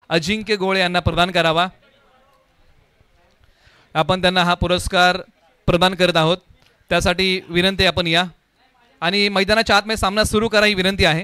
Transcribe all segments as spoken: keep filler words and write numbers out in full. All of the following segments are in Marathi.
अजिंक्य गोळे यांना प्रदान करावा। आपण त्यांना हा पुरस्कार प्रदान करत आहोत, त्यासाठी विनंती आपण या आणि मैदानाच्या आतमध्ये सामना सुरू करा ही विनंती आहे।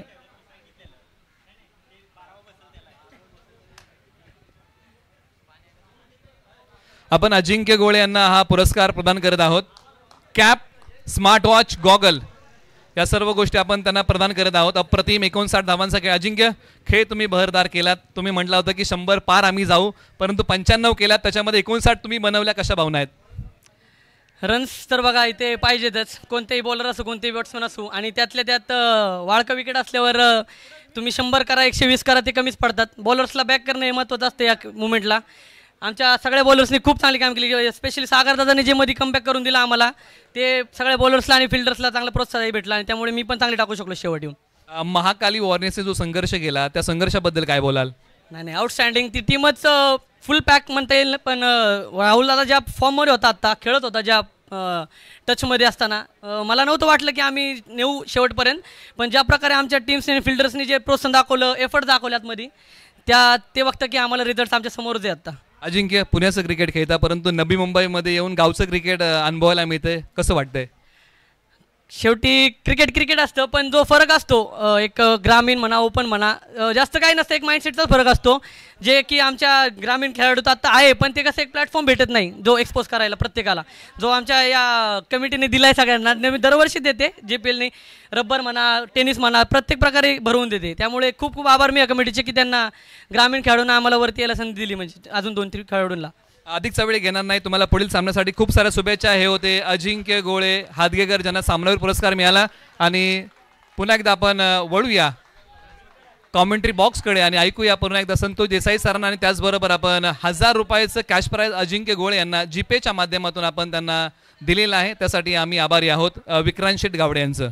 आपण अजिंक्य गोळे यांना हा पुरस्कार प्रदान करत आहोत। कॅप, स्मार्ट वॉच, गॉगल या सर्व गोष्टी आपण त्यांना प्रदान करत आहोत। अप्रतिम एकोणसाठ धावांचा खेळ अजिंक्य, खेळ तुम्ही बहरदार केलात। तुम्ही म्हटलं होतं की शंभर पार आम्ही जाऊ, परंतु पंच्याण्णव केलात, त्याच्यामध्ये एकोणसाठ तुम्ही बनवल्या, कशा भावना आहेत? रन्स तर बघा इथे पाहिजेतच, कोणतेही बॉलर असो कोणतेही बॅट्समन असो, आणि त्यातल्या त्यात वाळका विकेट असल्यावर तुम्ही शंभर करा एकशे वीस करा ते कमीच पडतात। बॉलर्सला बॅक करणं हे महत्त्वाचं असतं या मुवमेंटला। आमच्या सगळ्या बॉलर्सनी खूप चांगली काम केली, स्पेशली सागरदादांनी जे मध्ये कमबॅक करून दिला आम्हाला, ते सगळ्या बॉलर्सला आणि फिल्डर्सला चांगलं प्रोत्साहन भेटलं आणि त्यामुळे मी पण चांगली टाकू शकलो शेवट येऊन। महाकाली वॉर्नेसने जो संघर्ष केला त्या संघर्षाबद्दल काय बोलाल? नाही नाही आउटस्टँडिंग, ती टीमच फुल पॅक म्हणता येईल, पण राहुल दादा ज्या फॉर्ममध्ये होता, आता खेळत होता ज्या टचमध्ये असताना, मला नव्हतं वाटलं की आम्ही नेऊ शेवटपर्यंत, पण ज्या प्रकारे आमच्या टीम्सने फिल्डर्सनी जे प्रोत्साहन दाखवलं, एफर्ट दाखवले आतमध्ये, त्या ते बघतं की आम्हाला रिझल्ट आमच्या समोरच आहे आता। अजिंक्य, पुण्याचं क्रिकेट खेळता, परंतु नवी मुंबईमध्ये येऊन गावचं क्रिकेट अनुभवायला मिळतंय, कसं वाटतंय? शेवटी क्रिकेट क्रिकेट असतं, पण जो फरक असतो एक ग्रामीण म्हणा ओपन म्हणा, जास्त काही नसतं, एक माइंडसेटचा फरक असतो, जे की आमच्या ग्रामीण खेळाडूत आता आहे, पण ते कसं एक प्लॅटफॉर्म भेटत नाही जो एक्सपोज करायला प्रत्येकाला, जो आमच्या या कमिटीने दिला आहे सगळ्यांना। मी दरवर्षी देते, जे पी एलने रब्बर म्हणा टेनिस म्हणा प्रत्येक प्रकारे भरवून देते, त्यामुळे खूप खूप आभार मी या कमिटीचे की त्यांना ग्रामीण खेळाडूंना आम्हाला वरती यायला संधी दिली, म्हणजे अजून दोन तीन खेळाडूंना। अधिकचा वेळ घेणार नाही, तुम्हाला पुढील सामन्यासाठी खूप साऱ्या शुभेच्छा। हे होते अजिंक्य गोळे हादगेकर, ज्यांना सामनावीर पुरस्कार मिळाला। आणि पुन्हा एकदा आपण वळूया कॉमेंट्री बॉक्सकडे आणि ऐकूया पुन्हा एकदा संतोष देसाई सरांना, आणि त्याचबरोबर आपण हजार रुपयाचं कॅश प्राइज अजिंक्य गोळे यांना जीपेच्या माध्यमातून आपण त्यांना दिलेलं आहे, त्यासाठी आम्ही आभारी आहोत विक्रांत शेट गावडे यांचं।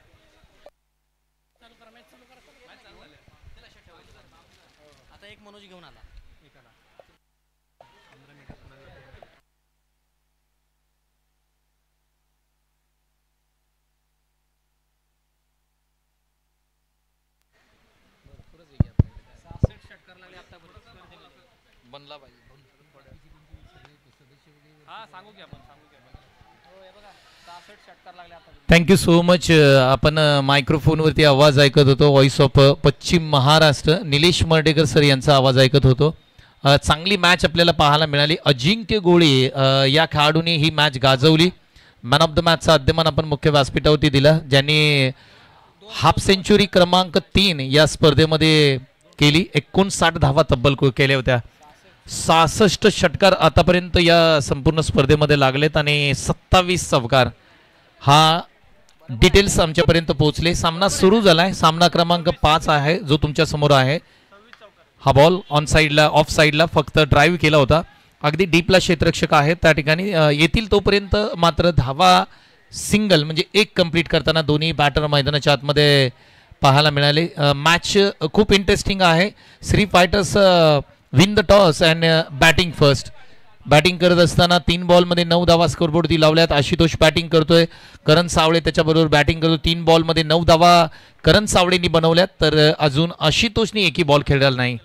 Thank you so much. आपण मायक्रोफोनवरती आवाज ऐकत होतो, व्हॉइस ऑफ पश्चिम महाराष्ट्र निलेश मर्डेकर सर यांचा आवाज ऐकत होतो। चांगली मॅच आपल्याला पाहायला मिळाली। अजिंक्य गोळे या खेळाडूने ही मॅच गाजवली। मॅन ऑफ द मॅचचा अध्यमान आपण मुख्य व्यासपीठावरती दिला, ज्यांनी हाफ सेंचुरी क्रमांक तीन या स्पर्धेमध्ये केली। एकोणसाठ धावा तब्बल केल्या होत्या, सहासष्ट षटकार आतापर्यंत या संपूर्ण स्पर्धेमध्ये लागलेत आणि सत्तावीस चौकार। हा डिटेल्स आमच्यापर्यंत पोहोचले। सामना सुरू झालाय, सामना क्रमांक पाच आहे जो तुमच्या समोर आहे। हा बॉल ऑन साईडला ऑफ साईडला फक्त ड्राईव्ह केला होता, अगदी डीपला क्षेत्ररक्षक आहे त्या ठिकाणी येतील तोपर्यंत मात्र धावा सिंगल म्हणजे एक कंप्लीट करताना दोन्ही बॅटर मैदानाच्या आतमध्ये पाहायला मिळाले। मॅच खूप इंटरेस्टिंग आहे। Shri fighters win the toss and batting first. Batting करत असताना तीन बॉलमध्ये नऊ धावा स्कोरबोर्डवरती लावल्यात। आशुतोष बॅटिंग करतोय, करण सावळे त्याच्याबरोबर बॅटिंग करतो। तीन बॉलमध्ये नऊ धावा करण सावळेंनी बनवल्यात, तर अजून आशुतोषनी एकही बॉल खेळलेला नाही।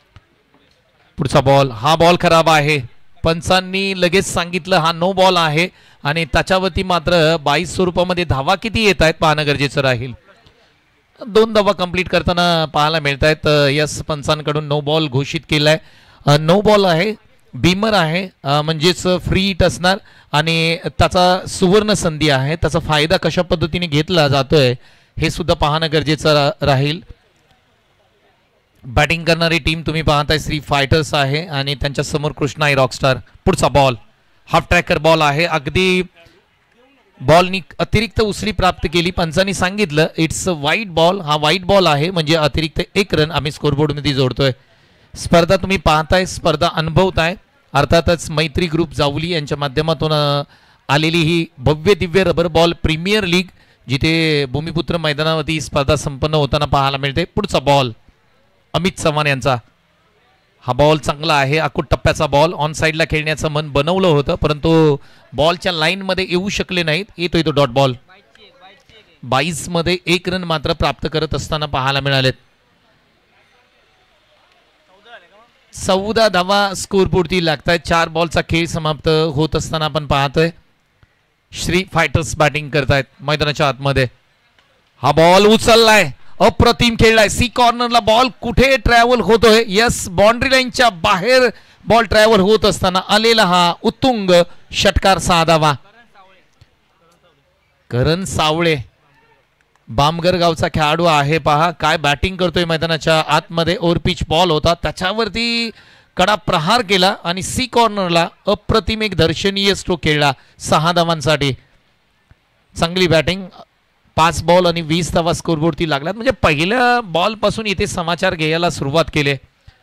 पुढचा बॉल, हा बॉल खराब आहे, पंचांनी लगेच सांगितलं हा नो बॉल आहे आणि त्याच्यावरती मात्र बाईस स्वरूपामध्ये धावा किती येत आहेत पाहणं गरजेचं राहील। दोन धावा कंप्लीट करताना पाहायला मिळत आहेत। यस, पंचांकडून नो बॉल घोषित केलाय। नो बॉल आहे, बीमर आहे, म्हणजेच फ्री हिट असणार आणि त्याचा सुवर्ण संधी आहे। त्याचा फायदा कशा पद्धतीने घेतला जातोय हे सुद्धा पाहणं गरजेचं राहील। बॅटिंग करणारी टीम तुम्ही पाहताय श्री फायटर्स आहे आणि त्यांच्या समोर कृष्णाई रॉकस्टार। पुढचा बॉल हाफ ट्रॅकर बॉल आहे, अगदी बॉलनी अतिरिक्त उसळी प्राप्त केली। पंचांनी सांगितलं इट्स अ वाईट बॉल, हा वाईट बॉल आहे म्हणजे अतिरिक्त एक रन आम्ही स्कोरबोर्डमध्ये जोडतोय। स्पर्धा तुम्ही पाहताय, स्पर्धा अनुभवताय। अर्थातच मैत्री ग्रुप जावली यांच्या माध्यमातून आलेली ही भव्य Divya rubber ball premier league, जिथे भूमिपुत्र मैदानावरती स्पर्धा संपन्न होताना पाहायला मिळते। पुढचा बॉल अमित चव्हाण यांचा, हा बॉल चांगला आहे, अकुट टप्प्याचा बॉल। ऑन साईडला खेळण्याचं मन बनवलं होतं परंतु बॉलच्या लाईनमध्ये येऊ शकले नाहीत। येतोय तो डॉट बॉल। बाईस मध्ये एक रन मात्र प्राप्त करत असताना पाहायला मिळालेत। चौदा धावा स्कोरपुरती लागतायत. चार बॉलचा खेळ समाप्त होत असताना आपण पाहतोय श्री फायटर्स बॅटिंग करतायत मैदानाच्या आतमध्ये. हा बॉल उचललाय, अप्रतिम खेळलाय. सी कॉर्नरला बॉल कुठे ट्रॅव्हल होतोय? यस, बाउंड्री लाईनच्या बाहेर बॉल ट्रॅव्हल होत असताना आलेला हा उत्तुंग षटकार. सहा धावा. करण सावळे बामगर गावचा खेळाडू आहे. पहा काय बॅटिंग करतोय मैदानाच्या आतमध्ये. ओव्हर पिच बॉल होता, त्याच्यावरती कडा प्रहार केला आणि सी कॉर्नरला अप्रतिम एक दर्शनीय स्ट्रोक खेळला. सहा धावांसाठी चांगली बॅटिंग. पाच बॉल आणि वीस धावा स्कोरबोर्डती लागल्यात. म्हणजे पहिल्या बॉल पासून इथे समाचार घ्यायला सुरुवात केले.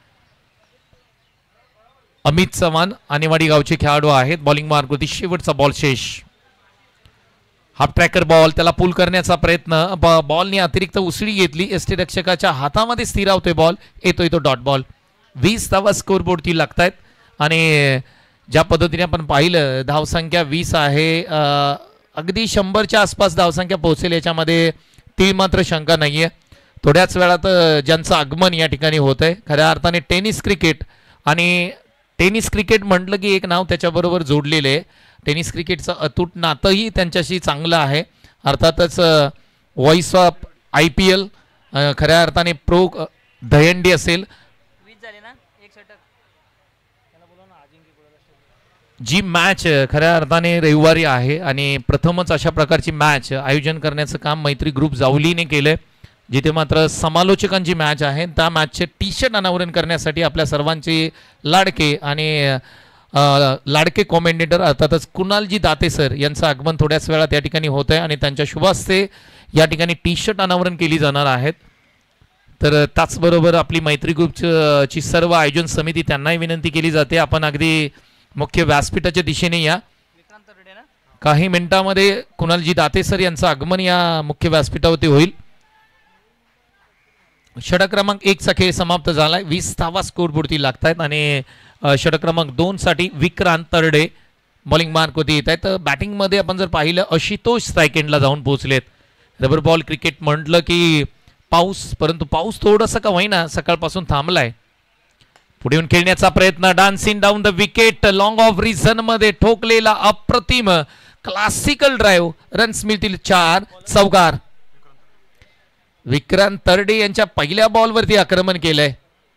अमित चव्हाण आणेवाडी गावचे खेळाडू आहेत. बॉलिंग मार्कवरती शेवटचा बॉल शेष. हाफ ट्रॅकर बॉल, त्याला पुल करण्याचा प्रयत्न. बॉलने अतिरिक्त उसळी घेतली. यष्टीरक्षकाच्या हातामध्ये स्थिरावतोय बॉल. येतोय तो डॉट बॉल. वीस धावा स्कोरबोर्डती लागतायत आणि ज्या पद्धतीने आपण पाहिलं धावसंख्या वीस आहे. अगदी शंभरच्या आसपास धावसंख्या पोहोचेल याच्यामध्ये ती मात्र शंका नाहीये. थोड्याच वेळात ज्यांचं आगमन या ठिकाणी होत आहे. खऱ्या अर्थाने टेनिस क्रिकेट आणि टेनिस क्रिकेट म्हटलं की एक नाव त्याच्याबरोबर जोडलेलं आहे. टेनिस क्रिकेटचं अतूट नातंही त्यांच्याशी चांगलं आहे. अर्थातच voice of I P L खऱ्या अर्थाने प्रो दहंडी असेल, जी मॅच खऱ्या अर्थाने रविवारी आहे आणि प्रथमच अशा प्रकारची मॅच आयोजन करण्याचं काम मैत्री ग्रुप जावलीने केलंय. जिथे मात्र समालोचकांची मॅच आहे त्या मॅचचे टी शर्ट अनावरण करण्यासाठी आपल्या सर्वांचे लाडके आणि लाडके कॉमेंटेटर अर्थातच कुणालजी दाते सर यांचं आगमन थोड्याच वेळात या ठिकाणी होत आहे आणि त्यांच्या शुभास्ते या ठिकाणी टी शर्ट अनावरण केली जाणार आहेत. तर त्याचबरोबर आपली मैत्री ग्रुपची सर्व आयोजन समिती त्यांनाही विनंती केली जाते आपण अगदी मुख्य व्यासपीठाच्या दिशेने या. काही मिनिटांमध्ये कुणालजी दाते सर यांचं आगमन या मुख्य व्यासपीठावरती होईल. षटक क्रमांक एक चा खेळ समाप्त झालाय. वीस धावा स्कोरबोर्डती लागतायत आणि षटक क्रमांक दोन साठी विक्रांत तरडे बॉलिंग मार्कवरती येत आहेत. बॅटिंगमध्ये आपण जर पाहिलं आशुतोष स्ट्राईक एंडला जाऊन पोहोचलेत. रबर बॉल क्रिकेट म्हटलं की पाऊस, परंतु पाऊस थोडासा का होईना सकाळपासून थांबलाय. पुढे येऊन खेळण्याचा प्रयत्न. Dancing down the wicket. Long off region मध्ये ठोकलेला अप्रतिम क्लासिकल ड्राईव्ह. रन्स मिळतील चार. चौकार. विक्रांत तरडे यांच्या पहिल्या बॉलवरती आक्रमण केलंय.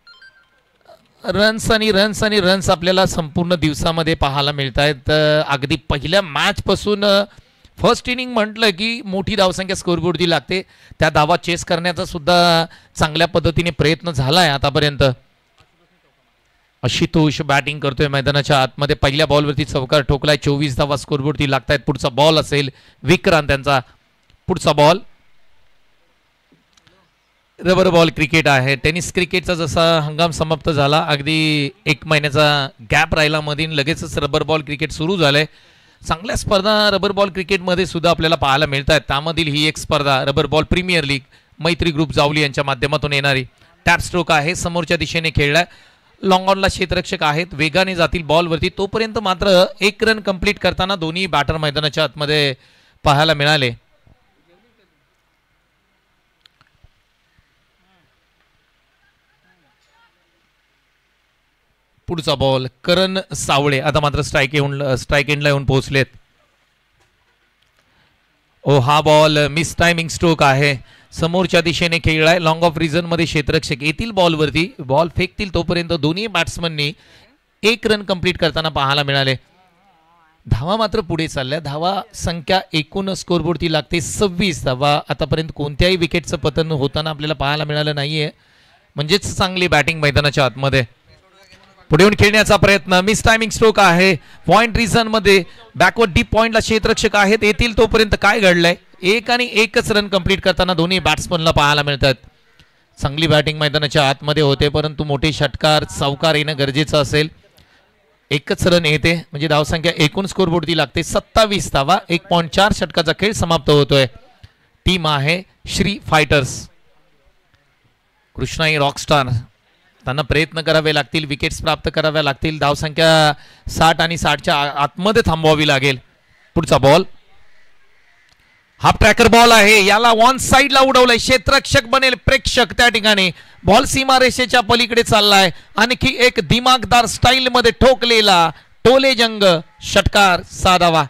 रन्स आणि रन्स आणि रन्स आपल्याला संपूर्ण दिवसामध्ये पाहायला मिळत आहेत. अगदी पहिल्या मॅच पासून फर्स्ट इनिंग म्हटलं की मोठी धावसंख्या स्कोरबोर्डची लागते. त्या धावा चेस करण्याचा सुद्धा चांगल्या पद्धतीने प्रयत्न झालाय आतापर्यंत. आशुतोष बॅटिंग करतोय मैदानाच्या आतमध्ये. पहिल्या बॉलवरती चौकार ठोकलाय. चोवीस धावा स्कोरबोर्डती लागतायत. पुढचा बॉल असेल विक्रांत यांचा. पुढचा बॉल. रबर बॉल क्रिकेट आहे. टेनिस क्रिकेटचा जसा हंगाम समाप्त झाला अगदी एक महिन्याचा गॅप राहिला मधील लगेचच रबर बॉल क्रिकेट सुरू झालंय. चांगल्या स्पर्धा रबर बॉल क्रिकेटमध्ये सुद्धा आपल्याला पाहायला मिळत आहेत. त्यामधील ही एक स्पर्धा rubber ball premier league Maitri group Javali यांच्या माध्यमातून येणारी. टॅप स्ट्रोक आहे. समोरच्या दिशेने खेळलाय. लॉंग ऑनला क्षेत्ररक्षक आहेत. वेगाने जातील बॉलवरती. तोपर्यंत मात्र एक रन कंप्लीट करताना दोन्ही बॅटर मैदानाच्या आतमध्ये पाहायला मिळाले. पुढचा बॉल. करण सावळे आता मात्र स्ट्राईक येऊन स्ट्राईक एंडला येऊन पोहोचलेत. ओ हा बॉल मिस टायमिंग स्ट्रोक आहे. समोरच्या दिशेने खेळलाय. लॉंग ऑफ रिझन मध्ये क्षेत्ररक्षक येतील बॉलवरती. बॉल फेकतील तोपर्यंत दोन्ही बॅट्समननी एक रन कंप्लीट करताना पाहायला मिळाले. धावा मात्र पुढे चालल्या. धावा संख्या एकूण स्कोरबोर्डती लागते सव्वीस धावा. आतापर्यंत कोणत्याही विकेटचं पतन होताना आपल्याला पाहायला मिळालं नाहीये. म्हणजेच चांगली बॅटिंग मैदानाच्या आतमध्ये. पुढे येऊन खेळण्याचा प्रयत्न. मिस टायमिंग स्ट्रोक आहे. पॉइंट रिझन मध्ये बॅकवर्ड डीप पॉइंटला क्षेत्ररक्षक आहेत. येतील तोपर्यंत काय घडलंय. एक आणि एकच रन कंप्लीट करताना दोन्ही बॅट्समनला पाहायला मिळतात. चांगली बॅटिंग मैदानाच्या आतमध्ये होते परंतु मोठे षटकार चौकार येणं गरजेचं असेल. एकच रन येते म्हणजे धावसंख्या एकूण स्कोरबोर्डती लागते सत्तावीस धावा. एक पॉईंट चार षटकाचा खेळ समाप्त होतोय. टीम आहे श्री फायटर्स. कृष्णाई रॉकस्टार. त्यांना प्रयत्न करावे लागतील. विकेट्स प्राप्त कराव्या लागतील. धावसंख्या साठ आणि साठच्या आतमध्ये थांबवावी लागेल. पुढचा बॉल. हा ट्रॅकर बॉल आहे, याला वन साइडला उडवलंय, क्षेत्ररक्षक बनेल प्रेक्षक त्या ठिकाणी. बॉल सीमारेषेच्या पलीकडे चाललाय. आणखी एक दिमागदार स्टाईल मध्ये ठोकलेला टोले जंग षटकार साधावा.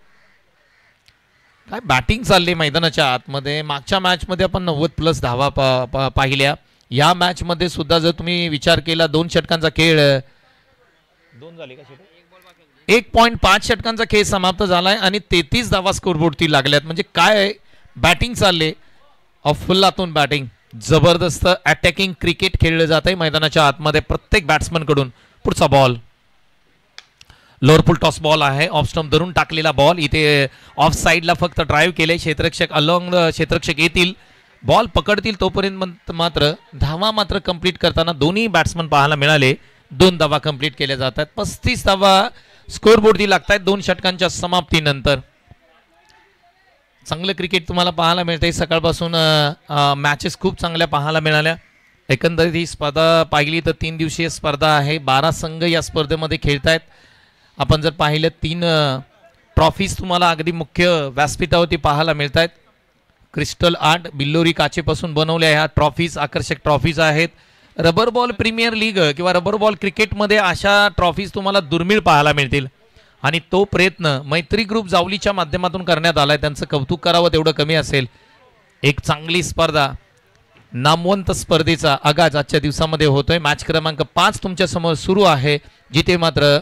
काय बॅटिंग चालली मैदानाच्या आतमध्ये. मागच्या मॅच मध्ये आपण नव्वद प्लस धावा पा, पा, पाहिल्या. या मॅच मध्ये सुद्धा जर तुम्ही विचार केला दोन षटकांचा खेळ दोन झाले का एक पॉईंट पाच षटकांचा खेळ समाप्त झालाय आणि तेहतीस धावा स्कोरबोर्डती लागल्यात. म्हणजे काय बॅटिंग चालले, अफलातून बॅटिंग, जबरदस्त अटॅकिंग क्रिकेट खेळलं जात आहे मैदानाच्या आतमध्ये प्रत्येक बॅट्समन कडून. पुढचा ball lower full toss ball आहे, ऑफ स्टंप धरून टाकलेला बॉल. इथे ऑफ साइडला फक्त ड्राईव्ह केले, क्षेत्ररक्षक अलॉंग क्षेत्ररक्षक येतील, बॉल पकडतील तोपर्यंत मात्र धावा मात्र कंप्लीट करताना दोन्ही बॅट्समन पाहायला मिळाले. दोन धावा कंप्लीट केल्या जातात. पस्तीस धावा स्कोरबोर्डती लागतात दोन षटकांच्या समाप्तीनंतर. चांगलं क्रिकेट तुम्हाला पाहायला मिळतंय. सकाळपासून मॅचेस खूप चांगल्या पाहायला मिळाल्या. एकंदरीत ही स्पर्धा पाहिली तर तीन दिवसीय स्पर्धा आहे. बारा संघ या स्पर्धेमध्ये खेळतायत. आपण जर पाहिलं तीन ट्रॉफीज तुम्हाला अगदी मुख्य व्यासपीठावरती पाहायला मिळत आहेत. क्रिस्टल आर्ट बिल्लोरी काचेपासून बनवल्या ह्या ट्रॉफीज आकर्षक ट्रॉफीज आहेत. रबर बॉल प्रीमियर लीग किंवा रबर बॉल क्रिकेटमध्ये अशा ट्रॉफीज तुम्हाला दुर्मिळ पाहायला मिळतील. आणि तो प्रयत्न मैत्री ग्रुप जावलीच्या माध्यमातून करण्यात आलाय. त्यांचं कौतुक करावं तेवढं कमी असेल. एक चांगली स्पर्धा, नामवंत स्पर्धेचा आगाज आजच्या दिवसामध्ये होतोय. मॅच क्रमांक पाच तुमच्या समोर सुरू आहे, जिथे मात्र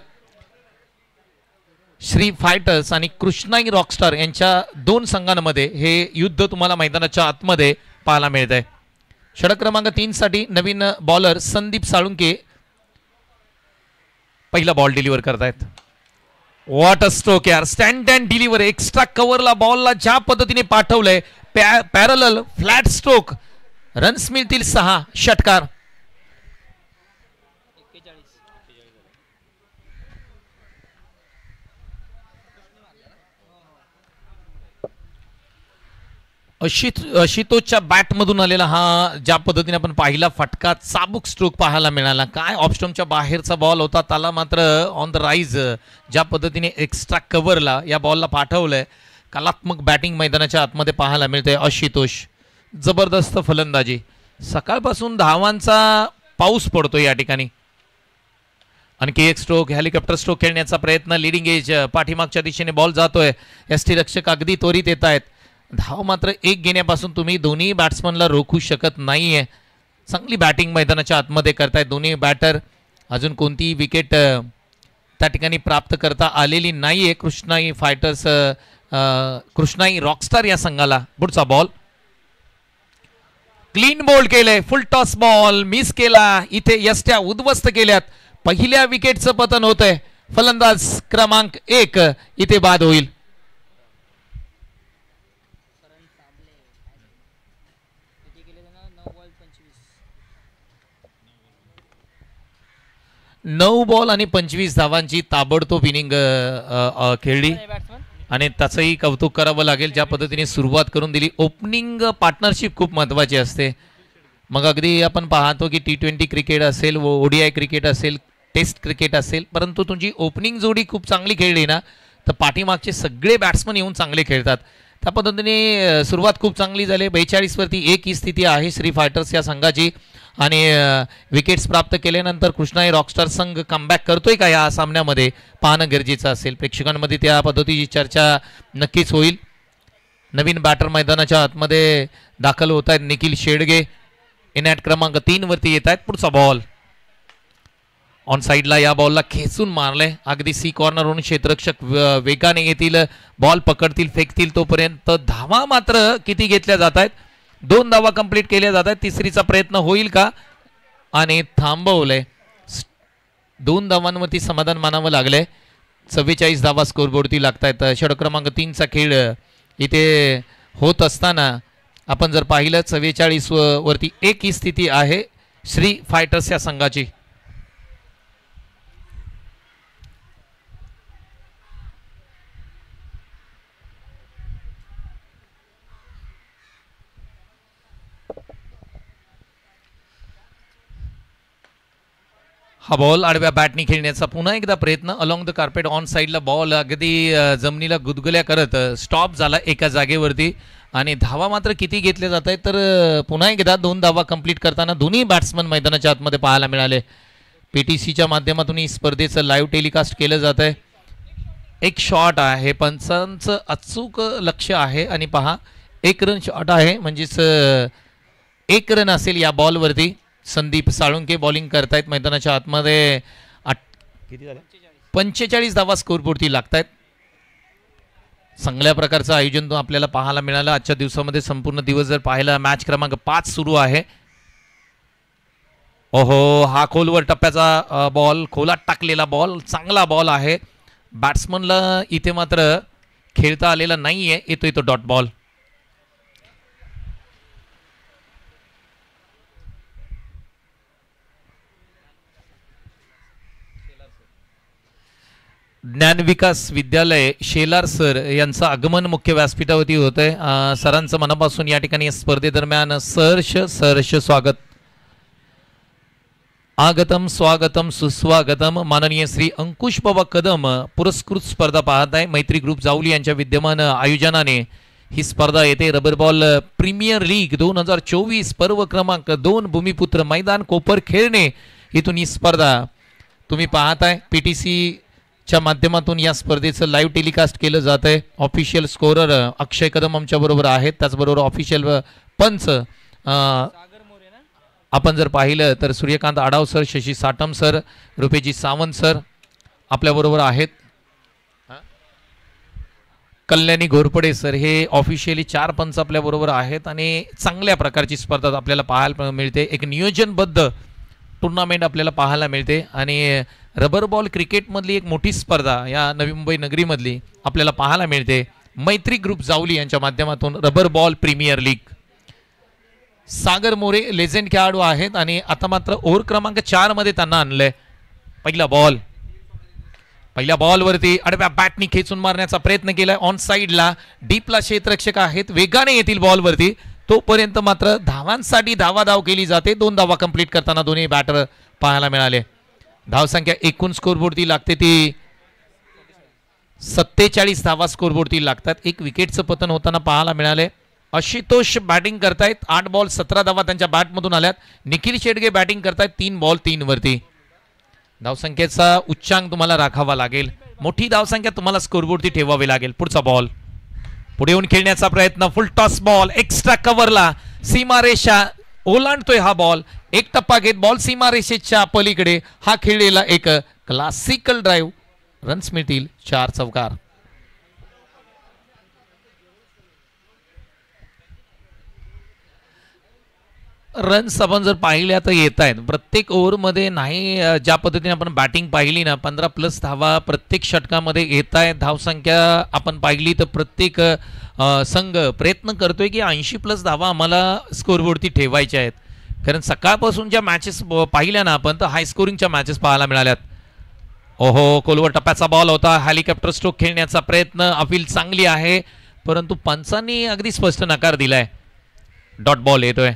श्री फायटर्स आणि कृष्णाई रॉकस्टार यांच्या दोन संघांमध्ये हे युद्ध तुम्हाला मैदानाच्या आतमध्ये पाहायला मिळत आहे. षटक क्रमांक तीन साठी नवीन बॉलर संदीप साळुंके पहिला बॉल डिलिव्हर करतायत. व्हॉट अ स्ट्रोक यार, स्टँड अँड डिलिव्हर. एक्स्ट्रा कव्हरला बॉलला ज्या पद्धतीने पाठवलंय, पॅ पॅरल फ्लॅट स्ट्रोक, रन्स मिळतील सहा. षटकार अशित अशितोषच्या बॅटमधून आलेला हा ज्या पद्धतीने आपण पाहिला फटका, चाबूक स्ट्रोक पाहायला मिळाला. काय ऑफस्टम्पच्या बाहेरचा बॉल होता, त्याला मात्र ऑन द राईज ज्या पद्धतीने एक्स्ट्रा कव्हरला या बॉलला पाठवलंय. कलात्मक बॅटिंग मैदानाच्या आतमध्ये पाहायला मिळते. आशुतोष जबरदस्त फलंदाजी. सकाळपासून धावांचा पाऊस पडतो या ठिकाणी. आणखी एक स्ट्रोक, हेलिकॉप्टर स्ट्रोक खेळण्याचा प्रयत्न. लिडिंग एज पाठीमागच्या दिशेने बॉल जातोय. एस टी रक्षक अगदी त्वरित येत आहेत. धाव मात्र एक घेण्यापासून तुम्ही दोन्ही बॅट्समनला रोखू शकत नाहीये. चांगली बॅटिंग मैदानाच्या आतमध्ये करतायत दोन्ही बॅटर. अजून कोणतीही विकेट त्या ठिकाणी प्राप्त करता आलेली नाहीये कृष्णाई फायटर्स कृष्णाई रॉकस्टार या संघाला. पुढचा बॉल क्लीन बोल्ड केलंय. फुल टॉस बॉल मिस केला. इथे यष्ट्या उद्ध्वस्त केल्यात. पहिल्या विकेटचं पतन होतंय. फलंदाज क्रमांक एक इथे बाद होईल. नऊ बॉल आणि पंचवीस धावांची ताबडतोब इनिंग खेळली आणि त्याचंही कौतुक करावं लागेल. ज्या पद्धतीने सुरुवात करून दिली. ओपनिंग पार्टनरशिप खूप महत्त्वाची असते. मग अगदी आपण पाहतो की टी ट्वेंटी क्रिकेट असेल, ओडीआय क्रिकेट असेल, टेस्ट क्रिकेट असेल, परंतु तुमची ओपनिंग जोडी खूप चांगली खेळली ना तर पाठीमागचे सगळे बॅट्समन येऊन चांगले खेळतात. त्या पद्धतीने सुरुवात खूप चांगली झाली. बेचाळीस वरती एक ही स्थिती आहे श्री फायटर्स या संघाची. आणि विकेट्स प्राप्त केल्यानंतर कृष्णाई रॉकस्टार संघ कमबॅक करतोय का या सामन्यामध्ये पाहणं गरजेचं असेल. प्रेक्षकांमध्ये त्या पद्धतीची चर्चा नक्कीच होईल. नवीन बॅटर मैदानाच्या आतमध्ये दाखल होत आहेत. निखिल शेडगे इनॅट क्रमांक तीन वरती येत आहेत. पुढचा बॉल ऑन साईडला या बॉलला खेचून मारले. अगदी सी कॉर्नरवरून क्षेत्ररक्षक वेगाने येतील, बॉल पकडतील, फेकतील. तोपर्यंत धावा मात्र किती घेतल्या जात आहेत? दोन धावा कंप्लीट केल्या जात आहेत. तिसरीचा प्रयत्न होईल का? आणि थांबवलंय. दोन धावांवरती समाधान मानावं लागलंय. चव्वेचाळीस धावा स्कोरबोर्डती लागत आहेत. षटक क्रमांक तीनचा खेळ इथे होत असताना आपण जर पाहिलं चव्वेचाळीस वरती एक ही स्थिती आहे श्री फायटर्स या संघाची. हा बॉल आडव्या बॅटनी खेळण्याचा पुन्हा एकदा प्रयत्न अलॉंग द कार्पेट ऑन साईडला बॉल अगदी जमिनीला गुदगुल्या करत स्टॉप झाला एका जागेवरती आणि धावा मात्र किती घेतले जात आहेत तर पुन्हा एकदा दोन धावा कंप्लीट करताना दोन्ही बॅट्समन मैदानाच्या आतमध्ये पाहायला मिळाले. पीटीसीच्या माध्यमातून ही स्पर्धेचं लाईव्ह टेलिकास्ट केलं जात आहे. एक शॉट आहे पंचांचं अचूक लक्ष आहे आणि पहा एक रन शॉट आहे म्हणजेच एक रन असेल या बॉलवरती. संदीप साळुंके बॉलिंग करतायत मैदानाच्या आतमध्ये. आठ किती झाले पंचेचाळीस धावा स्कोरपुरती लागतायत. चांगल्या प्रकारचं आयोजन आपल्याला पाहायला मिळालं आजच्या दिवसामध्ये. संपूर्ण दिवस जर पाहिला मॅच क्रमांक पाच सुरू आहे. ओहो हा खोलवर टप्प्याचा बॉल खोलात टाकलेला बॉल चांगला बॉल आहे. बॅट्समनला इथे मात्र खेळता आलेला नाहीये. येतो येतो डॉट बॉल. ज्ञानविकास विद्यालय शेलार सर यांचं आगमन मुख्य व्यासपीठावरती होत आहे. सरांचं मनापासून या ठिकाणी स्पर्धेदरम्यान सहर्ष सहर्ष स्वागत. आगतम स्वागतम सुस्वागतम. माननीय श्री अंकुश बाबा कदम पुरस्कृत स्पर्धा पाहत आहे. मैत्री ग्रुप जावली यांच्या विद्यमान आयोजनाने ही स्पर्धा येते. रबर बॉल प्रीमियर लीग दोन हजार चोवीस पर्व क्रमांक दोन भूमिपुत्र मैदान कोपर खेळणे इथून ही स्पर्धा तुम्ही पाहताय. पीटीसी च्या माध्यमातून या स्पर्धेचं लाईव्ह टेलिकास्ट केलं जात आहे. ऑफिशियल स्कोरर अक्षय कदम आमच्या बरोबर आहेत. त्याचबरोबर ऑफिशियल पंच आपण जर पाहिलं तर Suryakant Adav sir, Shashi Satam sir, Rupeji Sawant sir आपल्याबरोबर आहेत. कल्याणी घोरपडे सर हे ऑफिशियली चार पंच आपल्याबरोबर आहेत आणि चांगल्या प्रकारची स्पर्धा आपल्याला पाहायला मिळते. एक नियोजनबद्ध टुर्नामेंट आपल्याला पाहायला मिळते आणि रबर बॉल क्रिकेटमधली एक मोठी स्पर्धा या नवी मुंबई नगरीमधली आपल्याला पाहायला मिळते. मैत्री ग्रुप जावली यांच्या माध्यमातून rubber ball premier league. Sagar More legend खेळाडू आहेत आणि आता मात्र ओव्हर क्रमांक चार मध्ये त्यांना आणलंय. पहिला बॉल पहिल्या बॉलवरती आडव्या बॅटनी खेचून मारण्याचा प्रयत्न केलाय. ऑन साईडला डीपला क्षेत्ररक्षक आहेत, वेगाने येतील बॉलवरती. तोपर्यंत मात्र धावांसाठी धावा धाव केली जाते. दोन धावा कंप्लीट करताना दोन्ही बॅटर पाहायला मिळाले. धावसंख्या एकूण स्कोरबोर्डती लागते ती सत्तेचाळीस धावा स्कोरबोर्डती लागतात. एक विकेटचं पतन होताना पाहायला मिळाले. आशुतोष बॅटिंग करतायत. आठ बॉल सतरा धावा त्यांच्या बॅटमधून आल्यात. निखिल शेडगे बॅटिंग करतायत तीन बॉल तीन वरती. धावसंख्येचा उच्चांक तुम्हाला राखावा लागेल. मोठी धावसंख्या तुम्हाला स्कोरबोर्डती ठेवावी लागेल. पुढचा बॉल पुढे येऊन खेळण्याचा प्रयत्न. फुल टॉस बॉल एक्स्ट्रा कव्हरला सीमारेषा ओलांडतोय हा बॉल. एक टप्पा घेत बॉल सीमारेषेच्या पलीकडे हा खेळलेला एक क्लासिकल ड्राईव्ह. रन्स मिळतील चार चौकार. रन्स आपण जर पाहिल्या तर येत आहेत प्रत्येक ओव्हरमध्ये. नाही ज्या पद्धतीने आपण बॅटिंग पाहिली ना पंधरा प्लस धावा प्रत्येक षटकामध्ये येत आहेत. धावसंख्या आपण पाहिली तर प्रत्येक संघ प्रयत्न करतोय की ऐंशी प्लस धावा आम्हाला स्कोरबोर्डती ठेवायच्या आहेत. कारण सकाळपासून ज्या मॅचेस पाहिल्या ना आपण तर हाय स्कोरिंगच्या मॅचेस पाहायला मिळाल्यात. ओहो कोलवर टप्प्याचा बॉल होता. हेलिकॉप्टर स्ट्रोक खेळण्याचा प्रयत्न. अपील चांगली आहे परंतु पंचांनी अगदी स्पष्ट नकार दिलाय. डॉट बॉल येतोय.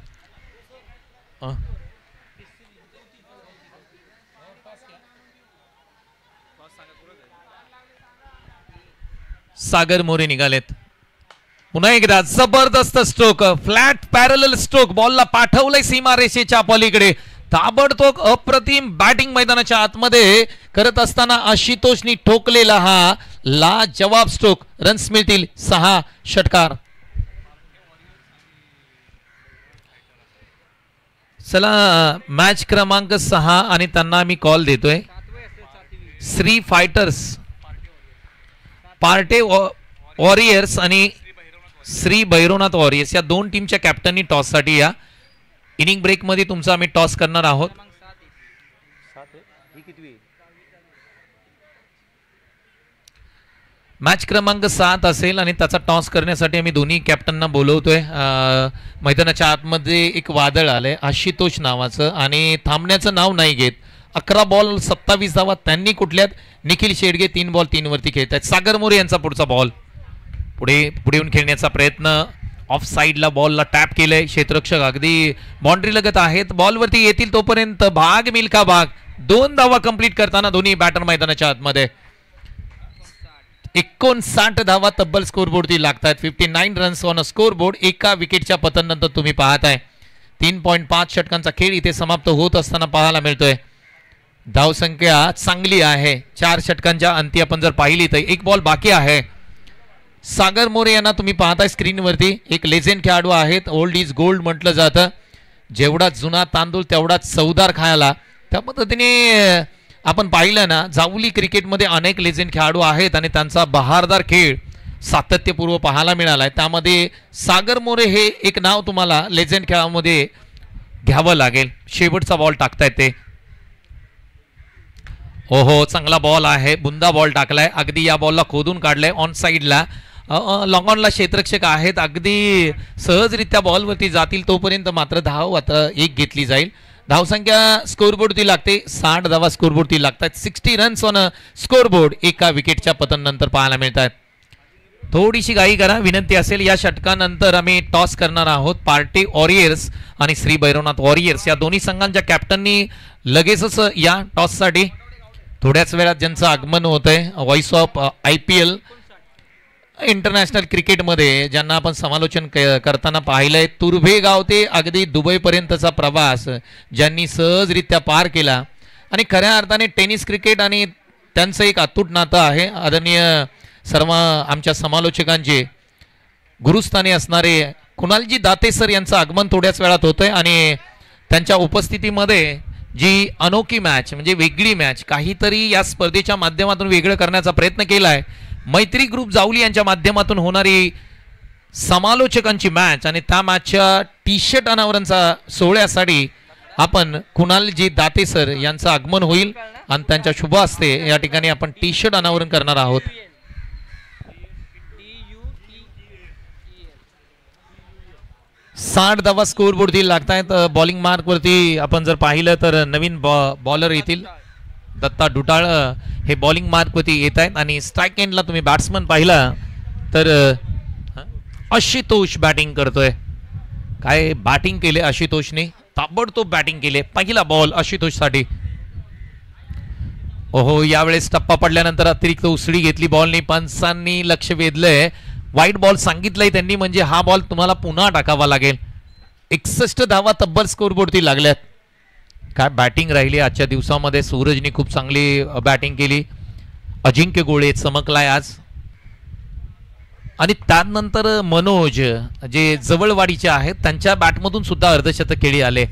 सागर मोरे निघालेत. पुन्हा एकदा जबरदस्त स्ट्रोक फ्लॅट पॅरल स्ट्रोक बॉलला पाठवलंय सीमारेषेच्या पलीकडे. ताबडतोब अप्रतिम बॅटिंग मैदानाच्या आतमध्ये करत असताना आशुतोषनी ठोकलेला हा ला जवाब स्ट्रोक. रन्स मिळतील सहा षटकार. चला मॅच क्रमांक सहा आणि त्यांना आम्ही कॉल देतोय. श्री फायटर्स पार्टे वॉरियर्स आणि श्री भैरवनाथ वॉरियर्स या दोन टीमच्या कॅप्टननी टॉससाठी या. इनिंग ब्रेकमध्ये तुमचा आम्ही टॉस करणार आहोत. मॅच क्रमांक सात असेल आणि त्याचा टॉस करण्यासाठी आम्ही दोन्ही कॅप्टनना बोलवतोय. मैदानाच्या आतमध्ये एक वादळ आलंय आशुतोष नावाचं आणि थांबण्याचं नाव नाही घेत. अकरा बॉल सत्तावीस धावा त्यांनी कुठल्यात. निखिल शेडगे तीन बॉल तीन वरती खेळत आहेत. सागर मोरे यांचा पुढचा बॉल. पुढे पुढे येऊन खेळण्याचा प्रयत्न. ऑफ साईडला बॉलला टॅप केलंय. क्षेत्ररक्षक अगदी बाउंड्री लगत आहेत. बॉलवरती येतील तोपर्यंत भाग मिल्खा भाग दोन धावा कंप्लीट करताना दोन्ही बॅटर मैदानाच्या आतमध्ये एकोणसाठ धावा तब्बल स्कोरबोर्डती लागतात. Fifty nine runs on a scoreboard. एका विकेटच्या पतनानंतर तुम्ही पाहताय तीन पॉईंट पाच षटकांचा खेळ इथे समाप्त होत असताना पाहायला मिळतोय. धावसंख्या चांगली आहे. चार षटकांच्या अंती आपण जर पाहिली तर एक बॉल बाकी आहे. सागर मोरे यांना तुम्ही पाहताय स्क्रीनवरती. एक लेजेंड खेळाडू आहेत. ओल्ड इज गोल्ड म्हटलं जातं. जेवढा जुना तांदूळ तेवढाच चवदार खायला. त्या पद्धतीने आपण पाहिलं ना जावली क्रिकेटमध्ये अनेक लेजेंड खेळाडू आहेत आणि त्यांचा बहारदार खेळ सातत्यपूर्व पाहायला मिळालाय. त्यामध्ये सागर मोरे हे एक नाव तुम्हाला लेजेंड खेळामध्ये घ्यावं लागेल. शेवटचा बॉल टाकतायत ते. ओहो चांगला बॉल आहे. बुंदा बॉल टाकलाय. अगदी या बॉलला खोदून काढलाय ऑन साईडला. लॉंग ऑनला क्षेत्ररक्षक आहेत. अगदी सहजरित्या बॉलवरती जातील तोपर्यंत मात्र धाव आता एक घेतली जाईल. धावसंख्या स्कोरबोर्डती लागते. साठ धावा स्कोरबोर्डती लागतात. सिक्स्टी रन्स ऑन स्कोरबोर्ड एका विकेटच्या पतनानंतर पाहायला मिळतात. थोडीशी घाई करा विनंती असेल. या षटकानंतर आम्ही टॉस करणार आहोत. पार्टी वॉरियर्स आणि श्री भैरवनाथ वॉरियर्स या दोन्ही संघांच्या कॅप्टननी लगेचच या टॉससाठी थोड्याच वेळात ज्यांचं आगमन होत आहे. Voice of I P L international क्रिकेटमध्ये ज्यांना आपण समालोचन करताना पाहिलंय. तुर्भे गाव ते अगदी दुबईपर्यंतचा प्रवास ज्यांनी सहजरित्या पार केला आणि खऱ्या अर्थाने टेनिस क्रिकेट आणि त्यांचं एक अतूट नातं आहे. आदरणीय सर्व आमच्या समालोचकांचे गुरुस्थानी असणारे कुणालजी दाते सर यांचं आगमन थोड्याच वेळात होतंय आणि त्यांच्या उपस्थितीमध्ये जी अनोखी मॅच म्हणजे वेगळी मॅच काहीतरी या स्पर्धेच्या माध्यमातून वेगळं करण्याचा प्रयत्न केलाय. मैत्री ग्रुप जावली यांच्या माध्यमातून होणारी समालोचकांची मॅच आणि त्या मॅचच्या टी शर्ट अनावरणचा सोहळ्यासाठी आपण कुणालजी दाते सर यांचं आगमन होईल आणि त्यांच्या शुभ हस्ते या ठिकाणी आपण टी शर्ट अनावरण करणार आहोत. साठ धावा स्कोरबोर्डती लागतायत. बॉलिंग मार्क वरती आपण जर पाहिलं तर नवीन बॉलर येतील. दत्ता डुटाळ हे बॉलिंग मार्क वरती येत आहेत आणि स्ट्राईक एंडला तुम्ही बॅट्समन पाहिला तर आशुतोष बॅटिंग करतोय. काय बॅटिंग केले आशुतोषने. ताबडतोब बॅटिंग केले. पहिला बॉल आशुतोष साठी. ओहो यावेळेस टप्पा पडल्यानंतर अतिरिक्त उसळी घेतली बॉलनी. पंचांनी लक्ष वेधलंय. वाईट बॉल सांगितलंय त्यांनी म्हणजे हा बॉल तुम्हाला पुन्हा टाकावा लागेल. एकसष्ट धावा तब्बल स्कोरबोर्डती लागल्यात. काय बॅटिंग राहिली आजच्या दिवसामध्ये. सूरजनी खूप चांगली बॅटिंग केली. अजिंक्य गोळे चमकलाय आज आणि त्यानंतर मनोज जे जवळवाडीचे आहेत त्यांच्या बॅटमधून सुद्धा अर्धशतक खेळी आले.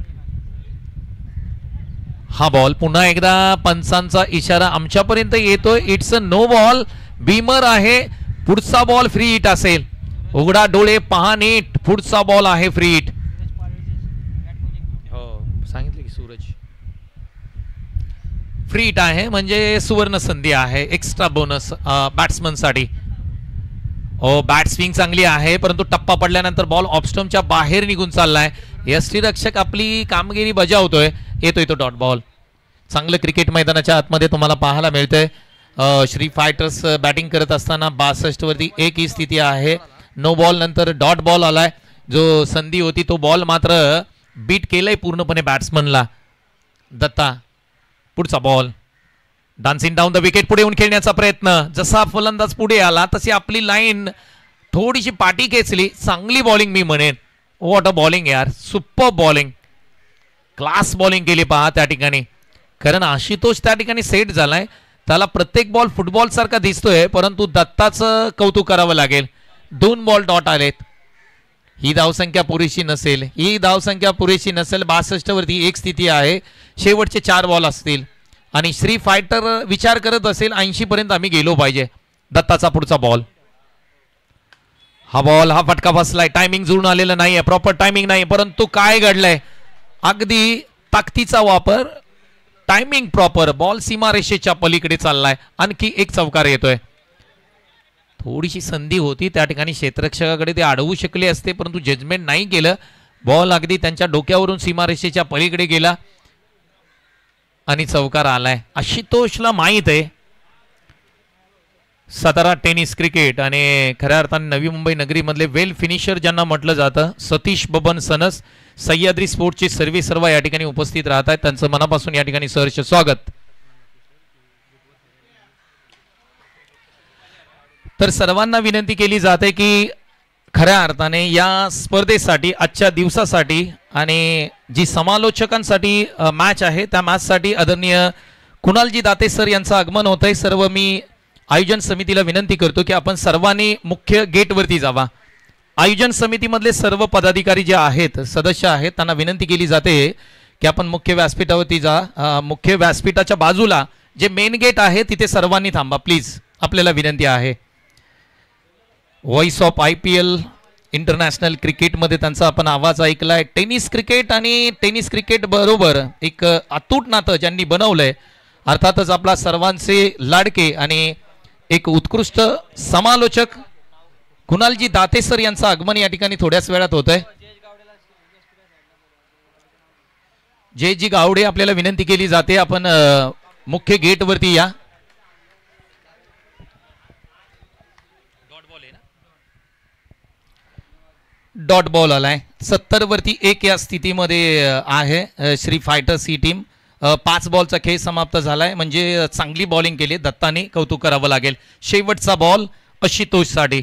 हा बॉल पुन्हा एकदा पंचांचा इशारा आमच्यापर्यंत येतोय. It's a no ball. Beamer आहे. पुढचा बॉल फ्री हिट असेल. उघडा डोळे पहा नीट. पुढचा बॉल आहे फ्री हिट. सांगितलं की सूरज फ्री हिट आहे म्हणजे सुवर्ण संधी आहे. एक्स्ट्रा बोनस बॅट्समन साठी. ओ बॅट स्विंग चांगली आहे परंतु टप्पा पडल्यानंतर बॉल ऑफस्टम्पच्या बाहेर निघून चाललाय. यष्टीरक्षक आपली कामगिरी बजावतोय. येतोय तो डॉट बॉल. चांगलं क्रिकेट मैदानाच्या आतमध्ये तुम्हाला पाहायला मिळतंय. श्री फायटर्स बॅटिंग करत असताना बासष्ट वरती एक ही स्थिती आहे. नो बॉल नंतर डॉट बॉल आलाय. जो संधी होती तो बॉल मात्र बीट केलंय पूर्णपणे बॅट्समनला. दत्ता पुढचा ball. Dancing down the wicket. पुढे येऊन खेळण्याचा प्रयत्न. जसा फलंदाज पुढे आला तशी आपली लाईन थोडीशी पाठी खेचली. चांगली बॉलिंग मी म्हणेन. व्हॉट अ बॉलिंग यार. Super bowling. क्लास बॉलिंग केली पहा त्या ठिकाणी. कारण आशुतोष त्या ठिकाणी सेट झालाय. त्याला प्रत्येक बॉल फुटबॉल सारखा दिसतोय परंतु दत्ताचं कौतुक करावं लागेल. दोन बॉल डॉट आलेत. ही धावसंख्या पुरेशी नसेल. ही धावसंख्या पुरेशी नसेल. बासष्ट वरती एक स्थिती आहे. शेवटचे चार बॉल असतील आणि श्री फायटर विचार करत असेल ऐंशी पर्यंत आम्ही गेलो पाहिजे. दत्ताचा पुढचा बॉल. हा बॉल हा फटका बसलाय. टायमिंग जुळून आलेलं नाहीये. प्रॉपर टायमिंग नाही परंतु काय घडलंय. अगदी ताकदीचा वापर. Timing proper. बॉल सीमारेषेच्या पलीकडे चाललाय. आणखी एक चौकार येतोय. थोडीशी संधी होती त्या ठिकाणी क्षेत्ररक्षकाकडे ते अडवू शकले असते परंतु जजमेंट नाही केलं. बॉल अगदी त्यांच्या डोक्यावरून सीमारेषेच्या पलीकडे गेला आणि चौकार आलाय. आशुतोषला माहित आहे सातारा टेनिस क्रिकेट आणि खऱ्या अर्थाने नवी मुंबई नगरीमधले वेल फिनिशर ज्यांना म्हटलं जातं सतीश बबन सनस सह्याद्री स्पोर्ट्सचे सर्वे सर्व या ठिकाणी उपस्थित राहत आहेत, त्यांचं मनापासून या ठिकाणी सहर्ष स्वागत. तर सर्वांना विनंती केली जाते की खऱ्या अर्थाने या स्पर्धेसाठी आजच्या दिवसासाठी आणि जी समालोचकांसाठी मॅच आहे त्या मॅचसाठी आदरणीय कुणालजी दाते सर यांचं आगमन होत आहे. सर्व मी आयोजन समितीला विनंती करतो की आपण सर्वांनी मुख्य गेटवरती जावा. आयोजन समितीमधले सर्व पदाधिकारी जे आहेत सदस्य आहेत त्यांना विनंती केली जाते की आपण मुख्य व्यासपीठावरती जा. मुख्य व्यासपीठाच्या बाजूला जे मेन गेट आहे तिथे सर्वांनी थांबा प्लीज, आपल्याला विनंती आहे. Voice of I P L international क्रिकेटमध्ये त्यांचा आपण आवाज ऐकलाय. टेनिस क्रिकेट आणि टेनिस क्रिकेट बरोबर एक अतूट नातं ज्यांनी बनवलंय, अर्थातच आपला सर्वांचे लाडके आणि एक उत्कृष्ट समालोचक कुणालजी दाते सर यांचं आगमन या ठिकाणी थोड्याच वेळात होत आहे. जय जी गावडे आपल्याला विनंती केली जाते आपण मुख्य गेटवरती या. डॉट बॉल आलाय. सत्तर वरती एक या स्थितीमध्ये आहे श्री फायटर्स ही टीम. पाच बॉलचा खेळ समाप्त झालाय, म्हणजे चांगली बॉलिंग केली दत्ताने, कौतुक करावं लागेल. शेवटचा बॉल आशुतोष साठे.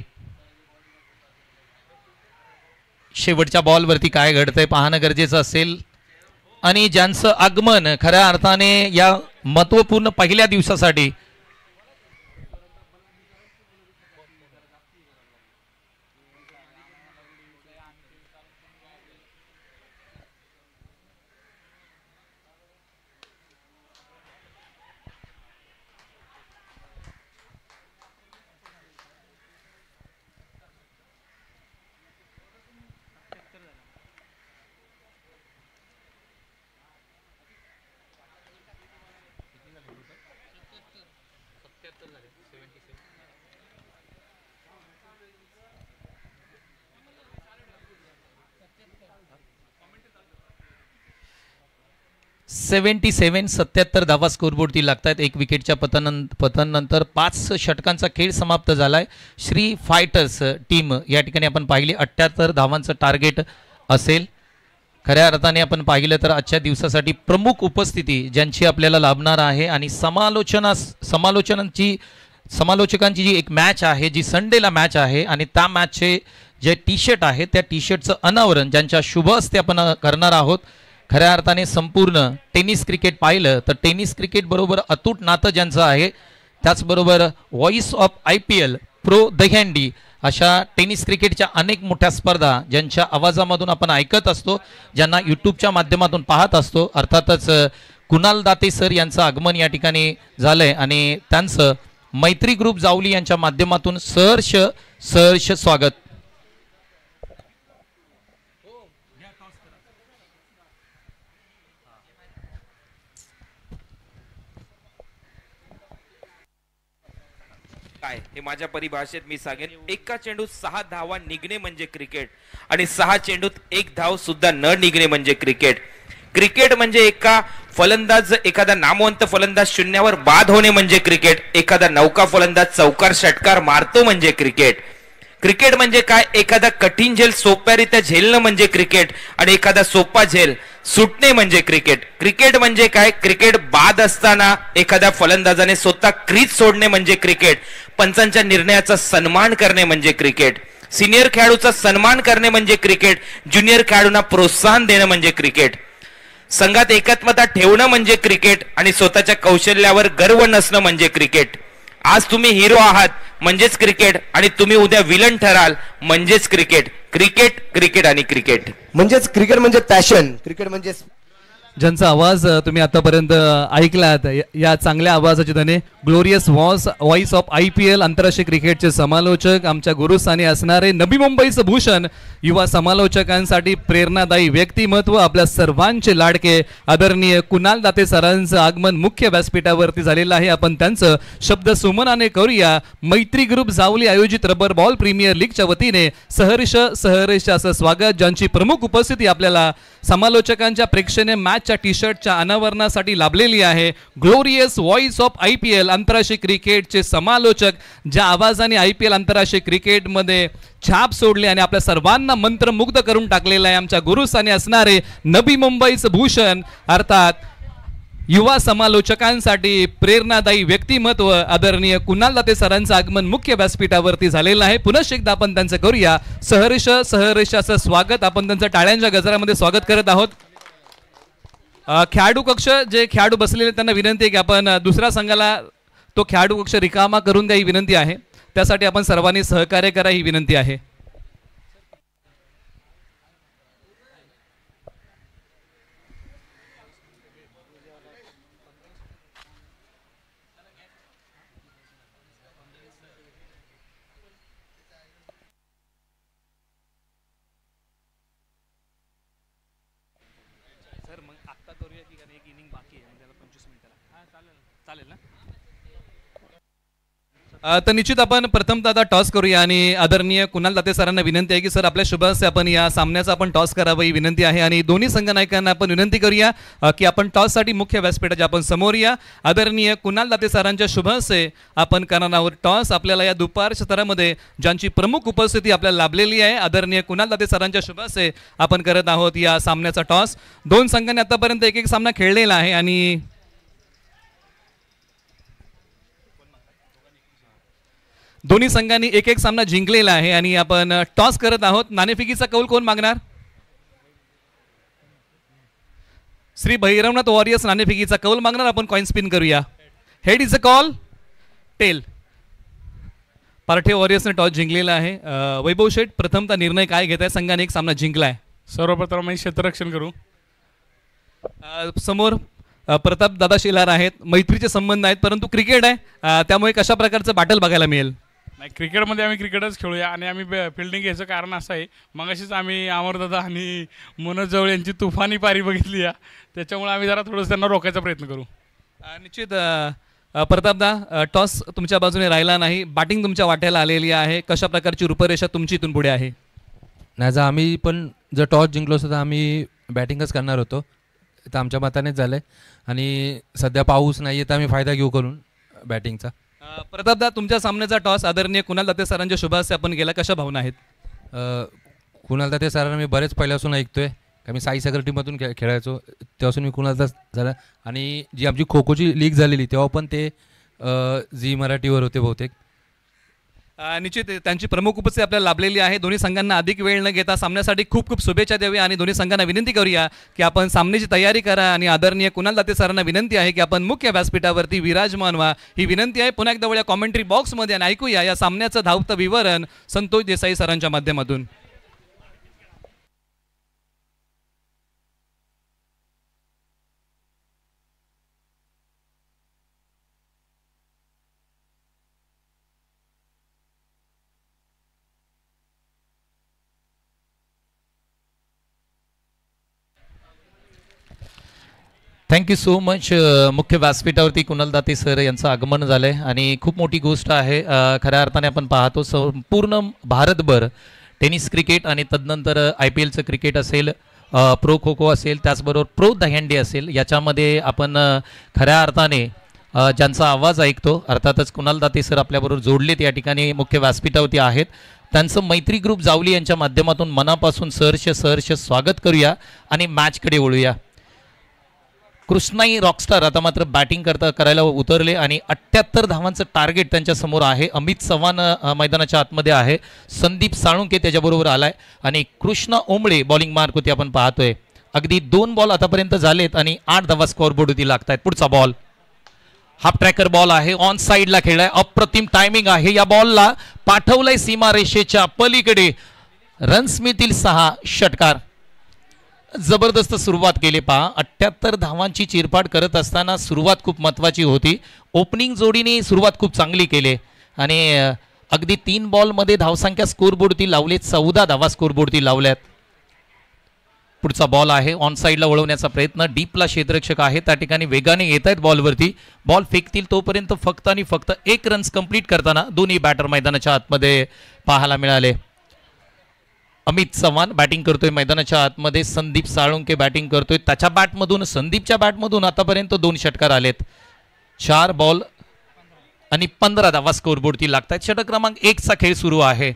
शेवटच्या बॉलवरती काय घडतंय पाहणं गरजेचं असेल. आणि ज्यांचं आगमन खऱ्या अर्थाने या महत्वपूर्ण पहिल्या दिवसासाठी सेव्हन्टी सेव्हन सत्याहत्तर धावा स्कोरबोर्डती लागतात. एक विकेटच्या पतन पतनंतर पाच षटकांचा खेळ समाप्त झालाय. श्री फायटर्स टीम या ठिकाणी आपण पाहिली अठ्ठ्याहत्तर धावांचं टार्गेट असेल. खऱ्या अर्थाने आपण पाहिलं तर आजच्या दिवसासाठी प्रमुख उपस्थिती ज्यांची आपल्याला लाभणार आहे आणि समालोचना समालोचनांची समालोचकांची जी एक मॅच आहे जी संडेला मॅच आहे आणि त्या मॅचचे जे टी शर्ट आहे त्या टी शर्टचं अनावरण ज्यांच्या शुभ हस्ते आपण करणार आहोत. खऱ्या अर्थाने संपूर्ण टेनिस क्रिकेट पाहिलं तर टेनिस क्रिकेट बरोबर अतूट नातं ज्यांचं आहे, त्याचबरोबर voice of I P L pro Dahihandi अशा टेनिस क्रिकेटच्या अनेक मोठ्या स्पर्धा ज्यांच्या आवाजामधून आपण ऐकत असतो, ज्यांना यूट्यूबच्या माध्यमातून पाहत असतो. अर्थातच कुणाल दाते सर यांचं आगमन या ठिकाणी झालंय आणि त्यांचं मैत्री ग्रुप जावली यांच्या माध्यमातून सहर्ष सहर्ष स्वागत. काय हे माझ्या परिभाषेत मी सांगेन, एका चेंडूत सहा धावा निघणे म्हणजे क्रिकेट आणि सहा चेंडूत एक धाव सुद्धा न निघणे म्हणजे क्रिकेट. क्रिकेट म्हणजे एका फलंदाज एखादा नामवंत फलंदाज शून्यावर बाद होणे म्हणजे क्रिकेट. एखादा नौका फलंदाज चौकार षटकार मारतो म्हणजे क्रिकेट. क्रिकेट म्हणजे काय, एखादा कठीण झेल सोप्यारित्या झेलणं म्हणजे क्रिकेट आणि एखादा सोपा झेल सुटणे म्हणजे क्रिकेट. क्रिकेट म्हणजे काय, क्रिकेट बाद असताना एखाद्या फलंदाजाने स्वतः क्रीज सोडणे म्हणजे क्रिकेट. पंचांच्या निर्णयाचा सन्मान करणे म्हणजे क्रिकेट. सिनियर खेळाडूचा सन्मान करणे म्हणजे क्रिकेट. ज्युनियर खेळाडूंना प्रोत्साहन देणं म्हणजे क्रिकेट. संघात एकात्मता ठेवणं म्हणजे क्रिकेट आणि स्वतःच्या कौशल्यावर गर्व नसणं म्हणजे क्रिकेट. आज तुम्ही हिरो आहात म्हणजेच क्रिकेट आणि तुम्ही उद्या विलन ठराल म्हणजेच क्रिकेट. क्रिकेट क्रिकेट आणि क्रिकेट म्हणजेच क्रिकेट म्हणजे पॅशन. क्रिकेट म्हणजे ज्यांचा आवाज तुम्ही आतापर्यंत ऐकलात या चांगल्या आवाजाचे धने glorious voice voice of I P L आंतरराष्ट्रीय क्रिकेटचे समालोचक आमच्या गुरुस्थानी असणारे नवी मुंबईचं भूषण युवा समालोचकांसाठी प्रेरणादायी व्यक्तिमत्व आपल्या सर्वांचे लाडके आदरणीय कुणाल दाते सरांचं आगमन मुख्य व्यासपीठावरती झालेलं आहे. आपण त्यांचं शब्द सुमनाने करूया. मैत्री ग्रुप जावली आयोजित रबर बॉल प्रीमियर लीगच्या वतीने सहर्ष सहर्ष असं स्वागत, ज्यांची प्रमुख उपस्थिती आपल्याला समालोचकांच्या प्रेक्षणीय मॅच महाराजच्या टी शर्टच्या अनावरणासाठी लाभलेली आहे glorious voice of I P L आंतरराष्ट्रीय क्रिकेटचे समालोचक, ज्या आवाजाने आय पी एल आंतरराष्ट्रीय क्रिकेटमध्ये छाप सोडले आणि आपल्या सर्वांना मंत्रमुग्ध करून टाकलेला आहे, आमच्या गुरुस्थानी असणारे नवी मुंबईचं भूषण अर्थात युवा समालोचकांसाठी प्रेरणादायी व्यक्तिमत्व आदरणीय कुणाल दाते सरांचं आगमन मुख्य व्यासपीठावरती झालेलं आहे. पुनश्च एकदा आपण त्यांचं करूया सहर्ष सहर्ष असं स्वागत. आपण त्यांचं टाळ्यांच्या गजरामध्ये स्वागत करत आहोत. खेळाडू कक्ष जे खेळाडू बसलेले त्यांना विनंती आहे की आपण दुसऱ्या संघाला तो खेळाडू कक्ष रिकामा करून द्या ही विनंती आहे. त्यासाठी आपण सर्वांनी सहकार्य करा ही विनंती आहे. तर निश्चित आपण प्रथमतः आता टॉस करूया आणि आदरणीय कुणाल दाते सरांना विनंती आहे की सर आपल्या शुभ हस्ते आपण या सामन्याचा आपण टॉस करावं ही विनंती आहे. आणि दोन्ही संघ नायकांना आपण विनंती करूया की आपण टॉससाठी मुख्य व्यासपीठाच्या आपण समोर या. आदरणीय कुणाल दाते सरांच्या शुभ हस्ते आपण करणार आहोत टॉस. आपल्याला या दुपारच्या स्तरामध्ये ज्यांची प्रमुख उपस्थिती आपल्याला लाभलेली आहे आदरणीय कुणाल दाते सरांच्या शुभ हस्ते आपण करत आहोत या सामन्याचा टॉस. दोन संघांनी आतापर्यंत एक एक सामना खेळलेला आहे आणि दोन्ही संघांनी एक एक सामना जिंकलेला आहे आणि आपण टॉस करत आहोत. नाणेफेकीचा कौल कोण मागणार? श्री भैरवनाथ वॉरियर्स नाणेफेकीचा कौल मागणार. आपण कॉइन स्पिन करूया. Head is a call, tail. Parthe वॉरियर्सने टॉस जिंकलेला आहे. वैभव शेठ प्रथमतः निर्णय काय घेत आहे? संघाने एक सामना जिंकलाय. सर्वप्रथम आम्ही क्षेत्ररक्षण करू. समोर प्रताप दादा शेलार आहेत. मैत्रीचे संबंध आहेत परंतु क्रिकेट आहे त्यामुळे कशा प्रकारचं बॅटल बघायला मिळेल? नाही, क्रिकेटमध्ये आम्ही क्रिकेटच खेळूया आणि आम्ही फिल्डिंग घ्यायचं कारण असं आहे, मगाशीच आम्ही अमरदादा आणि मनोज जवळ यांची तुफानी पारी बघितली आहे, त्याच्यामुळे आम्ही जरा थोडंसं त्यांना रोखायचा प्रयत्न करू. निश्चित प्रतापदा टॉस तुमच्या बाजूने राहिला नाही, बॅटिंग तुमच्या वाट्याला आलेली आहे. कशा प्रकारची रूपरेषा तुमची इथून पुढे आहे? नाही, जर आम्ही पण जर टॉस जिंकलो असतो तर आम्ही बॅटिंगच करणार होतो. तर आमच्या मतानेच झालं आहे आणि सध्या पाऊस नाही आहे तर आम्ही फायदा घेऊ करून बॅटिंगचा. प्रतापदा तुमच्या सामन्याचा टॉस आदरणीय कुणाल दाते सरांच्या शुभ हस्ते आपण गेला, कशा भावना आहेत? कुणाल दाते सरांना मी बरेच पहिल्यापासून ऐकतोय का मी साई सागर टीममधून खे खेळायचो तेव्हापासून मी कुणाल दास झाला आणि जी आमची खो खोची लीग झालेली तेव्हा पण ते झी मराठीवर होते बहुतेक. निश्चित त्यांची प्रमुख उपस्थिती आपल्याला लाभलेली आहे. दोन्ही संघांना अधिक वेळ न घेता सामन्यासाठी खूप खूप शुभेच्छा द्यावी आणि दोन्ही संघांना विनंती करूया की आपण सामन्याची तयारी करा आणि आदरणीय कुणाल दाते सरांना विनंती आहे की आपण मुख्य व्यासपीठावरती विराजमान व्हा ही विनंती आहे. पुन्हा एकदा या कॉमेंट्री बॉक्समध्ये आणि ऐकूया या सामन्याचं धावतं विवरण संतोष देसाई सरांच्या माध्यमातून. Thank you so much. मुख्य व्यासपीठावरती कुणाल दाते सर यांचं आगमन झालं आहे आणि खूप मोठी गोष्ट आहे. खऱ्या अर्थाने आपण पाहतो संपूर्ण भारतभर टेनिस क्रिकेट आणि तदनंतर आय पी एलचं क्रिकेट असेल, प्रो खो खो असेल, त्याचबरोबर प्रो दहीहंडी असेल, याच्यामध्ये आपण खऱ्या अर्थाने ज्यांचा आवाज ऐकतो अर्थातच कुणाल दाते सर आपल्याबरोबर जोडलेत या ठिकाणी मुख्य व्यासपीठावरती आहेत. त्यांचं मैत्री ग्रुप जावली यांच्या माध्यमातून मनापासून सहर्ष सहर्ष स्वागत करूया आणि मॅचकडे वळूया. कृष्णाई रॉकस्टार आता मात्र बॅटिंग करता करायला उतरले आणि अठ्ठ्याहत्तर धावांचं टार्गेट त्यांच्या समोर आहे. अमित चव्हाण मैदानाच्या आतमध्ये आहे, संदीप साळुंके त्याच्याबरोबर आलाय आणि कृष्णा ओंबळे बॉलिंग मार्क होती आपण पाहतोय. अगदी दोन बॉल आतापर्यंत झालेत आणि आठ धावा स्कोअरबोर्ड होती लागत आहेत. पुढचा बॉल हाफ ट्रॅकर बॉल आहे, ऑन साईडला खेळलाय, अप्रतिम टायमिंग आहे. या बॉलला पाठवलंय सीमारेषेच्या पलीकडे, रन्स मिळतील सहा, षटकार. जबरदस्त सुरुवात केली पहा. अठ्ठ्याहत्तर धावांची चिरपाड करत असताना सुरुवात खूप महत्त्वाची होती. ओपनिंग जोडीने सुरुवात खूप चांगली केली आणि अगदी तीन बॉलमध्ये धावसंख्या स्कोरबोर्डती लावले, चौदा धावा स्कोरबोर्डती लावल्यात. पुढचा बॉल आहे, ऑन साईडला वळवण्याचा प्रयत्न, डीपला क्षेत्ररक्षक आहे त्या ठिकाणी वेगाने येत आहेत बॉलवरती. बॉल फेकतील तोपर्यंत फक्त आणि फक्त एक रन्स कंप्लीट करताना दोन्ही बॅटर मैदानाच्या आतमध्ये पाहायला मिळाले. अमित चव्हाण बॅटिंग करतोय मैदानाच्या आतमध्ये, संदीप साळुंके बॅटिंग करतोय. त्याच्या बॅटमधून संदीपच्या बॅटमधून आतापर्यंत दोन षटकार आलेत. चार बॉल आणि पंधरा धावा स्कोरबोर्डती लागतात. षटक क्रमांक एक चा खेळ सुरू आहे.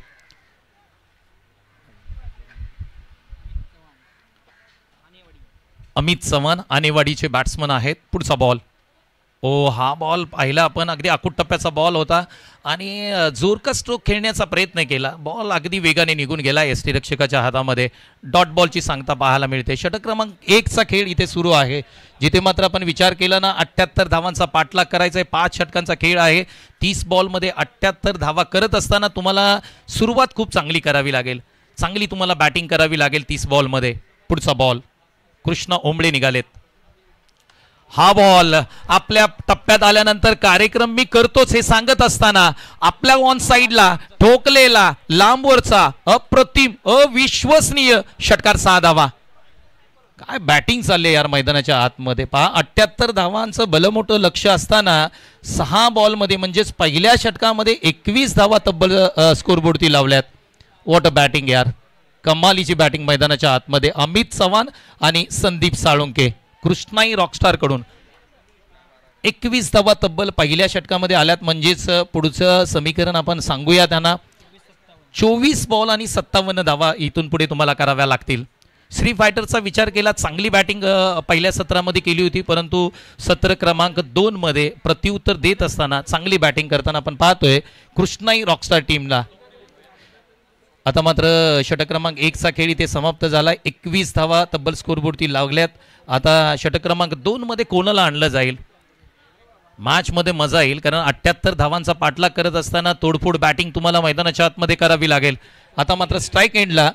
अमित चव्हाण आनेवाडीचे बॅट्समन आहेत. पुढचा बॉल, ओ हा बॉल पाहिला आपण, अगदी आकुट टप्प्याचा बॉल होता आणि जोरका स्ट्रोक खेळण्याचा प्रयत्न केला. बॉल अगदी वेगाने निघून गेला एस टी रक्षकाच्या हातामध्ये. डॉट बॉलची सांगता पाहायला मिळते. षटक क्रमांक एक चा खेळ इथे सुरू आहे, जिथे मात्र आपण विचार केला ना अठ्ठ्याहत्तर धावांचा पाठलाग करायचा आहे. पाच षटकांचा खेळ आहे. तीस बॉलमध्ये अठ्ठ्याहत्तर धावा करत असताना तुम्हाला सुरुवात खूप चांगली करावी लागेल, चांगली तुम्हाला बॅटिंग करावी लागेल तीस बॉलमध्ये. पुढचा बॉल, कृष्णा ओंबळे निघालेत. हा बॉल आपल्या टप्प्यात आल्यानंतर कार्यक्रम मी करतोच हे सांगत असताना आपल्या ऑन साइडला ठोकलेला लांबवरचा अप्रतिम अविश्वसनीय षटकार, सहा धावा. काय बॅटिंग चालले यार मैदानाच्या आतमध्ये. पहा अठ्ठ्याहत्तर धावांचं भलमोठं लक्ष असताना सहा बॉलमध्ये म्हणजेच पहिल्या षटकामध्ये एकवीस धावा तब्बल स्कोरबोर्डती लावल्यात. व्हॉट अ बॅटिंग यार, कमालीची बॅटिंग मैदानाच्या आतमध्ये. अमित चव्हाण आणि संदीप साळुंके कृष्णाई रॉकस्टार कडून एकवीस धावा तब्बल पहिल्या षटकामध्ये आल्यात. म्हणजेच पुढचं समीकरण आपण सांगूया त्यांना, चोवीस बॉल आणि सत्तावन्न धावा इथून पुढे तुम्हाला कराव्या लागतील. श्री फायटरचा विचार केला, चांगली बॅटिंग पहिल्या सत्रामध्ये केली होती, परंतु सत्र क्रमांक दोन मध्ये प्रत्युत्तर देत असताना चांगली बॅटिंग करताना आपण पाहतोय कृष्णाई रॉकस्टार टीमला. आता मात्र षटक क्रमांक एक चा खेळ इथे समाप्त झाला. एकवीस धावा तब्बल स्कोरबोर्डती लागल्यात. आता षटक क्रमांक दोन मध्ये कोणाला आणलं जाईल, मॅच मध्ये मजा येईल, कारण अठ्ठ्याहत्तर धावांचा पाठलाग करत असताना तोडफोड बॅटिंग तुम्हाला मैदानाच्या आतमध्ये करावी लागेल. आता मात्र स्ट्राईक एंडला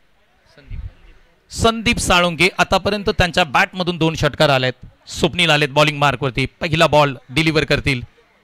संदीप साळुंके, आतापर्यंत त्यांच्या बॅटमधून दोन षटकार आलेत. स्वप्नील आलेत बॉलिंग मार्कवरती. पहिला बॉल डिलिव्हर करतील.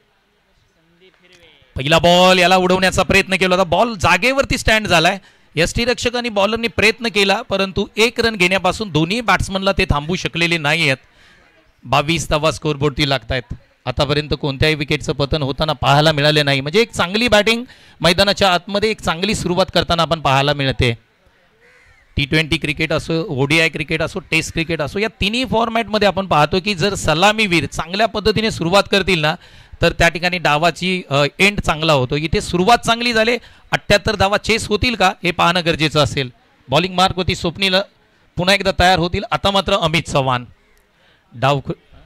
पहिला बॉल याला उडवण्याचा प्रयत्न केला होता. बॉल जागेवरती स्टँड झालाय. एस टी रक्षकांनी बॉलरनी प्रयत्न केला, परंतु एक रन घेण्यापासून दोन्ही बॅट्समनला ते थांबू शकलेले नाही आहेत. बावीस धावा स्कोरबोर्डती लागतायत. आतापर्यंत कोणत्याही विकेटचं पतन होताना पाहायला मिळाले नाही. म्हणजे एक चांगली बॅटिंग मैदानाच्या आतमध्ये एक चांगली सुरुवात करताना आपण पाहायला मिळते. टी ट्वेंटी क्रिकेट असो, ओडीआय क्रिकेट असो, टेस्ट क्रिकेट असो, या तिन्ही फॉर्मॅटमध्ये आपण पाहतो की जर सलामीवीर चांगल्या पद्धतीने सुरुवात करतील ना तर त्या ठिकाणी डावाची एंड चांगला होतो. इथे सुरुवात चांगली झाली. अठ्ठ्याहत्तर धावा चेस होतील का हे पाहणं गरजेचं असेल. बॉलिंग मार्क होती स्वप्नील पुन्हा एकदा तयार होतील. आता मात्र अमित चव्हाण डाव,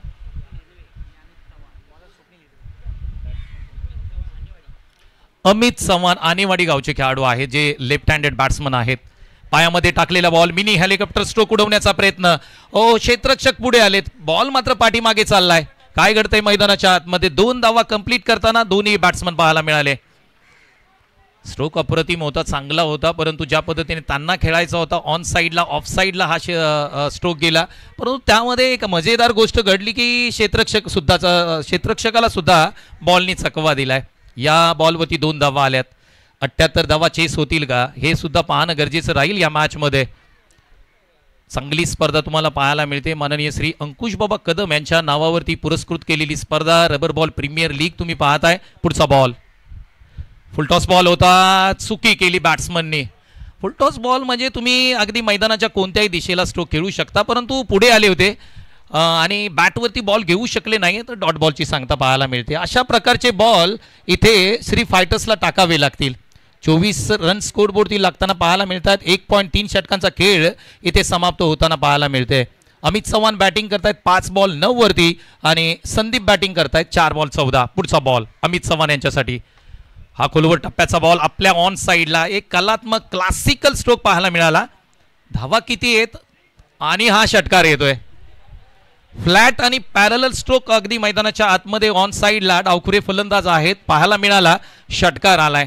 अमित चव्हाण आनेवाडी गावचे खेळाडू आहेत जे लेफ्ट हँडेड बॅट्समन आहेत. पायामध्ये टाकलेला बॉल, मिनी हेलिकॉप्टर स्ट्रोक उडवण्याचा प्रयत्न. ओ क्षेत्ररक्षक पुढे आलेत, बॉल मात्र पाठीमागे चाललाय. काय घडतंय मैदानाच्या आतमध्ये. दोन धावा कंप्लीट करताना दोन्ही बॅट्समन पाहायला मिळाले. स्ट्रोक अप्रतिम होता, चांगला होता, परंतु ज्या पद्धतीने त्यांना खेळायचा होता ऑन साईडला ऑफ साईडला हा स्ट्रोक गेला. परंतु त्यामध्ये एक मजेदार गोष्ट घडली की क्षेत्ररक्षक सुद्धा क्षेत्ररक्षकाला सुद्धा बॉलनी चकवा दिलाय. या बॉलवरती दोन धावा आल्यात. अठ्ठ्याहत्तर धावा चेस होतील का हे सुद्धा पाहणं गरजेचं राहील. या मॅचमध्ये चांगली स्पर्धा तुम्हाला पाहायला मिळते. माननीय श्री अंकुश बाबा कदम यांच्या नावावरती पुरस्कृत केलेली स्पर्धा रबर बॉल प्रीमियर लीग तुम्ही पाहताय. पुढचा बॉल फुलटॉस बॉल होता, चुकी केली बॅट्समनने. फुलटॉस बॉल म्हणजे तुम्ही अगदी मैदानाच्या कोणत्याही दिशेला स्ट्रोक खेळू शकता, परंतु पुढे आले होते आणि बॅटवरती बॉल घेऊ शकले नाही तर डॉट बॉलची सांगता पाहायला मिळते. अशा प्रकारचे बॉल इथे श्री फायटर्सला टाकावे लागतील. चोवीस रन स्कोरबोर्डती लागताना पाहायला मिळतात. एक पॉईंट तीन षटकांचा खेळ इथे समाप्त होताना पाहायला मिळते. अमित चव्हाण बॅटिंग करतायत पाच बॉल नऊ वरती आणि संदीप बॅटिंग करतायत चार बॉल चौदा. पुढचा बॉल अमित चव्हाण यांच्यासाठी. हा खोलवर टप्प्याचा बॉल आपल्या ऑन साईडला एक कलात्मक क्लासिकल स्ट्रोक पाहायला मिळाला. धावा किती आहेत आणि हा षटकार येतोय. फ्लॅट आणि पॅरलल स्ट्रोक अगदी मैदानाच्या आतमध्ये ऑन साईडला डावखुरे फलंदाज आहेत पाहायला मिळाला. षटकार आलाय.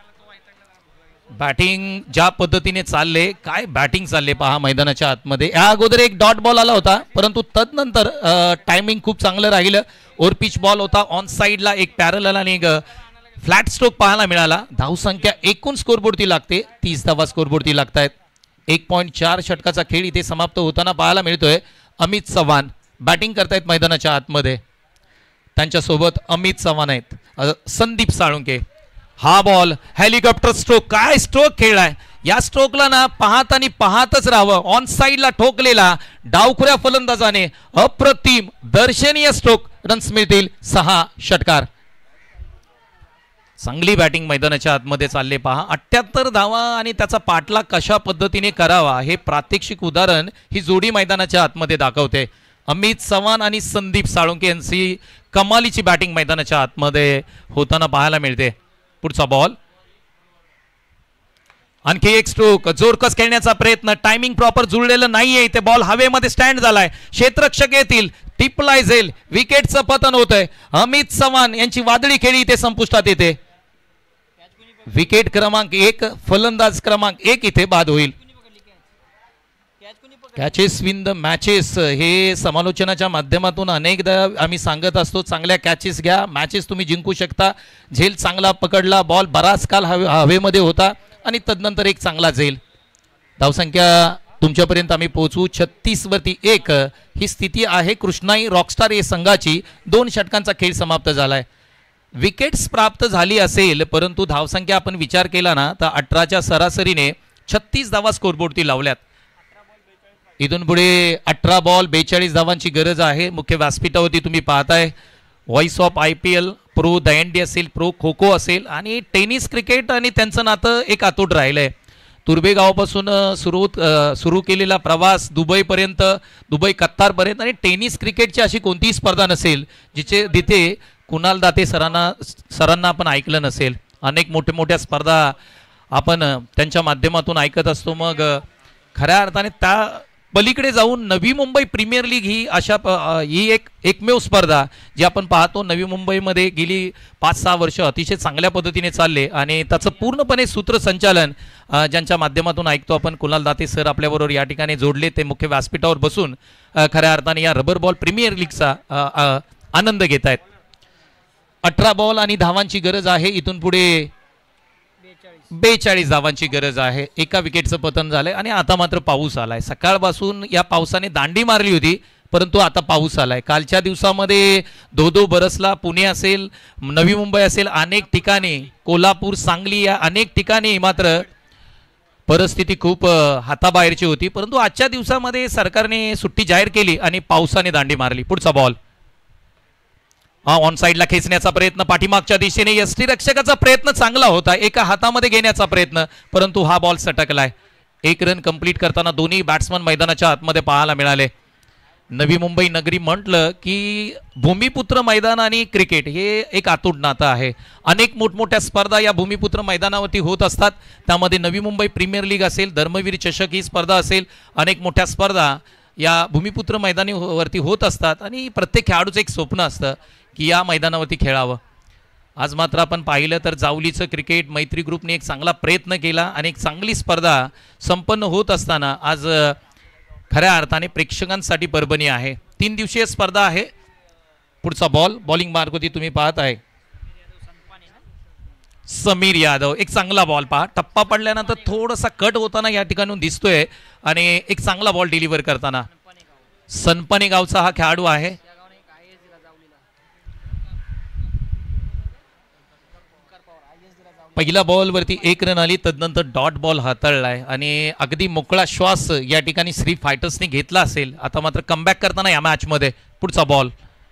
बॅटिंग ज्या पद्धतीने चालले, काय बॅटिंग चालले पहा मैदानाच्या आतमध्ये. या अगोदर एक डॉट बॉल आला होता, परंतु तदनंतर टायमिंग खूप चांगलं राहिलं. ओव्हर पिच बॉल होता ऑन साईडला, एक पॅरलल आणि एक फ्लॅट स्ट्रोक पाहायला मिळाला. धावसंख्या एकूण स्कोरबोर्डती लागते तीस धावा स्कोरबोर्डती लागतायत. एक पॉईंट चार षटकाचा खेळ इथे समाप्त होताना पाहायला मिळतोय. अमित चव्हाण बॅटिंग करतायत मैदानाच्या आतमध्ये. त्यांच्यासोबत अमित चव्हाण आहेत, संदीप साळुंके. हा बॉल हेलिकॉप्टर स्ट्रोक, काय स्ट्रोक खेळलाय या स्ट्रोकला ना पाहत आणि पाहतच राहावं. ऑन साईडला ठोकलेला डावखुऱ्या फलंदाजाने अप्रतिम दर्शनीय स्ट्रोक, रन्स मिळतील सहा षटकार. चांगली बॅटिंग मैदानाच्या आतमध्ये चालले पहा. अठ्ठ्याहत्तर धावा आणि त्याचा पाठलाग कशा पद्धतीने करावा हे प्रात्यक्षिक उदाहरण ही जोडी मैदानाच्या आतमध्ये दाखवते. अमित चव्हाण आणि संदीप साळुंके यांची कमालीची बॅटिंग मैदानाच्या आतमध्ये होताना पाहायला मिळते. पुढचा बॉल, आणखी एक स्ट्रोक, जोरकस खेळण्याचा प्रयत्न, टायमिंग प्रॉपर जुळलेलं नाहीये इथे. बॉल हवेमध्ये स्टँड झालाय, क्षेत्ररक्षक येतील, टिपलाय जाईल, विकेटचं पतन होतंय. अमित चव्हाण यांची वादळी खेळी इथे संपुष्टात येते. विकेट क्रमांक एक, फलंदाज क्रमांक एक इथे बाद होईल. कॅचेस विन द मॅचेस हे समालोचनाच्या माध्यमातून अनेकदा आम्ही सांगत असतो. चांगल्या कॅचेस घ्या, मॅचेस तुम्ही जिंकू शकता. झेल चांगला पकडला, बॉल बराच काल हवे हवेमध्ये होता आणि तदनंतर एक चांगला झेल. धावसंख्या तुमच्यापर्यंत आम्ही पोहोचू. छत्तीस वरती एक ही स्थिती आहे कृष्णाई रॉकस्टार या संघाची. दोन षटकांचा खेळ समाप्त झालाय. विकेट्स प्राप्त झाली असेल परंतु धावसंख्या आपण विचार केला ना तर अठराच्या सरासरीने छत्तीस धावा स्कोरबोर्डती लावल्यात. इथून पुढे अठरा बॉल बेचाळीस धावांची गरज आहे. मुख्य व्यासपीठावरती तुम्ही पाहताय voice of I P L, pro Dahihandi असेल, प्रो खो खो असेल आणि टेनिस क्रिकेट आणि त्यांचं नातं एक अतूट राहिलंय. तुर्भे गावापासून सुरू सुरू केलेला प्रवास दुबईपर्यंत, दुबई कत्तारपर्यंत, आणि टेनिस क्रिकेटची अशी कोणतीही स्पर्धा नसेल जिचे जिथे कुणाल दाते सरांना सरांना आपण ऐकलं नसेल. अनेक मोठ्या मोठ्या स्पर्धा आपण त्यांच्या माध्यमातून ऐकत असतो. मग खऱ्या अर्थाने त्या पलीकडे जाऊन नवी मुंबई प्रीमियर लीग ही अशा ही एक एकमेव स्पर्धा जी आपण पाहतो नवी मुंबईमध्ये गेली पाच सहा वर्ष अतिशय चांगल्या पद्धतीने चालले आणि त्याचं पूर्णपणे सूत्रसंचालन ज्यांच्या माध्यमातून ऐकतो आपण, कुणाल दाते सर आपल्याबरोबर या ठिकाणी जोडले. ते मुख्य व्यासपीठावर बसून खऱ्या अर्थाने या रबर बॉल प्रीमियर लीगचा आनंद घेत आहेत. अठरा बॉल आणि धावांची गरज आहे. इथून पुढे बेचाळीस धावांची गरज आहे. एका विकेटचं पतन झालंय आणि आता मात्र पाऊस आलाय. सकाळपासून या पावसाने दांडी मारली होती परंतु आता पाऊस आलाय. कालच्या दिवसामध्ये धो धो बरसला. पुणे असेल, नवी मुंबई असेल, अनेक ठिकाणी, कोल्हापूर, सांगली या अनेक ठिकाणी मात्र परिस्थिती खूप हाताबाहेरची होती. परंतु आजच्या दिवसामध्ये सरकारने सुट्टी जाहीर केली आणि पावसाने दांडी मारली. पुढचा बॉल, हा ऑन साईडला खेचण्याचा प्रयत्न, पाठीमागच्या दिशेने यष्टीरक्षकाचा प्रयत्न चांगला होता, एका हातामध्ये घेण्याचा प्रयत्न, परंतु हा बॉल सटकलाय. एक रन कंप्लीट करताना दोन्ही बॅट्समन मैदानाच्या आतमध्ये पाहायला मिळाले. नवी मुंबई नगरी म्हटलं की भूमिपुत्र मैदान आणि क्रिकेट हे एक अतूट नातं आहे. अनेक मोठमोठ्या स्पर्धा या भूमिपुत्र मैदानावरती होत असतात. त्यामध्ये नवी मुंबई प्रीमियर लीग असेल, धर्मवीर चषक ही स्पर्धा असेल, अनेक मोठ्या स्पर्धा या भूमिपुत्र मैदानावरती होत असतात आणि प्रत्येक खेळाडूचं एक स्वप्न असतं की या मैदानावरती खेळावं. आज मात्र आपण पाहिलं तर जावलीचं क्रिकेट मैत्री ग्रुपने एक चांगला प्रयत्न केला आणि एक चांगली स्पर्धा संपन्न होत असताना आज खऱ्या अर्थाने प्रेक्षकांसाठी परभणी आहे. तीन दिवसीय स्पर्धा आहे. पुढचा बॉल, बॉलिंग मार्गवरती तुम्ही पाहत आहे समीर यादव. एक चांगला बॉल पहा, टप्पा पडल्यानंतर थोडासा कट होताना या ठिकाणून दिसतोय आणि एक चांगला बॉल डिलिव्हर करताना. सनपाने गावचा हा खेळाडू आहे. पहिल्या बॉलवरती एक रन आली, तदनंतर डॉट बॉल हाताळलाय आणि अगदी मोकळा श्वास या ठिकाणी श्री फायटर्सने घेतला असेल. आता मात्र कमबॅक करताना या मॅचमध्ये. पुढचा बॉल,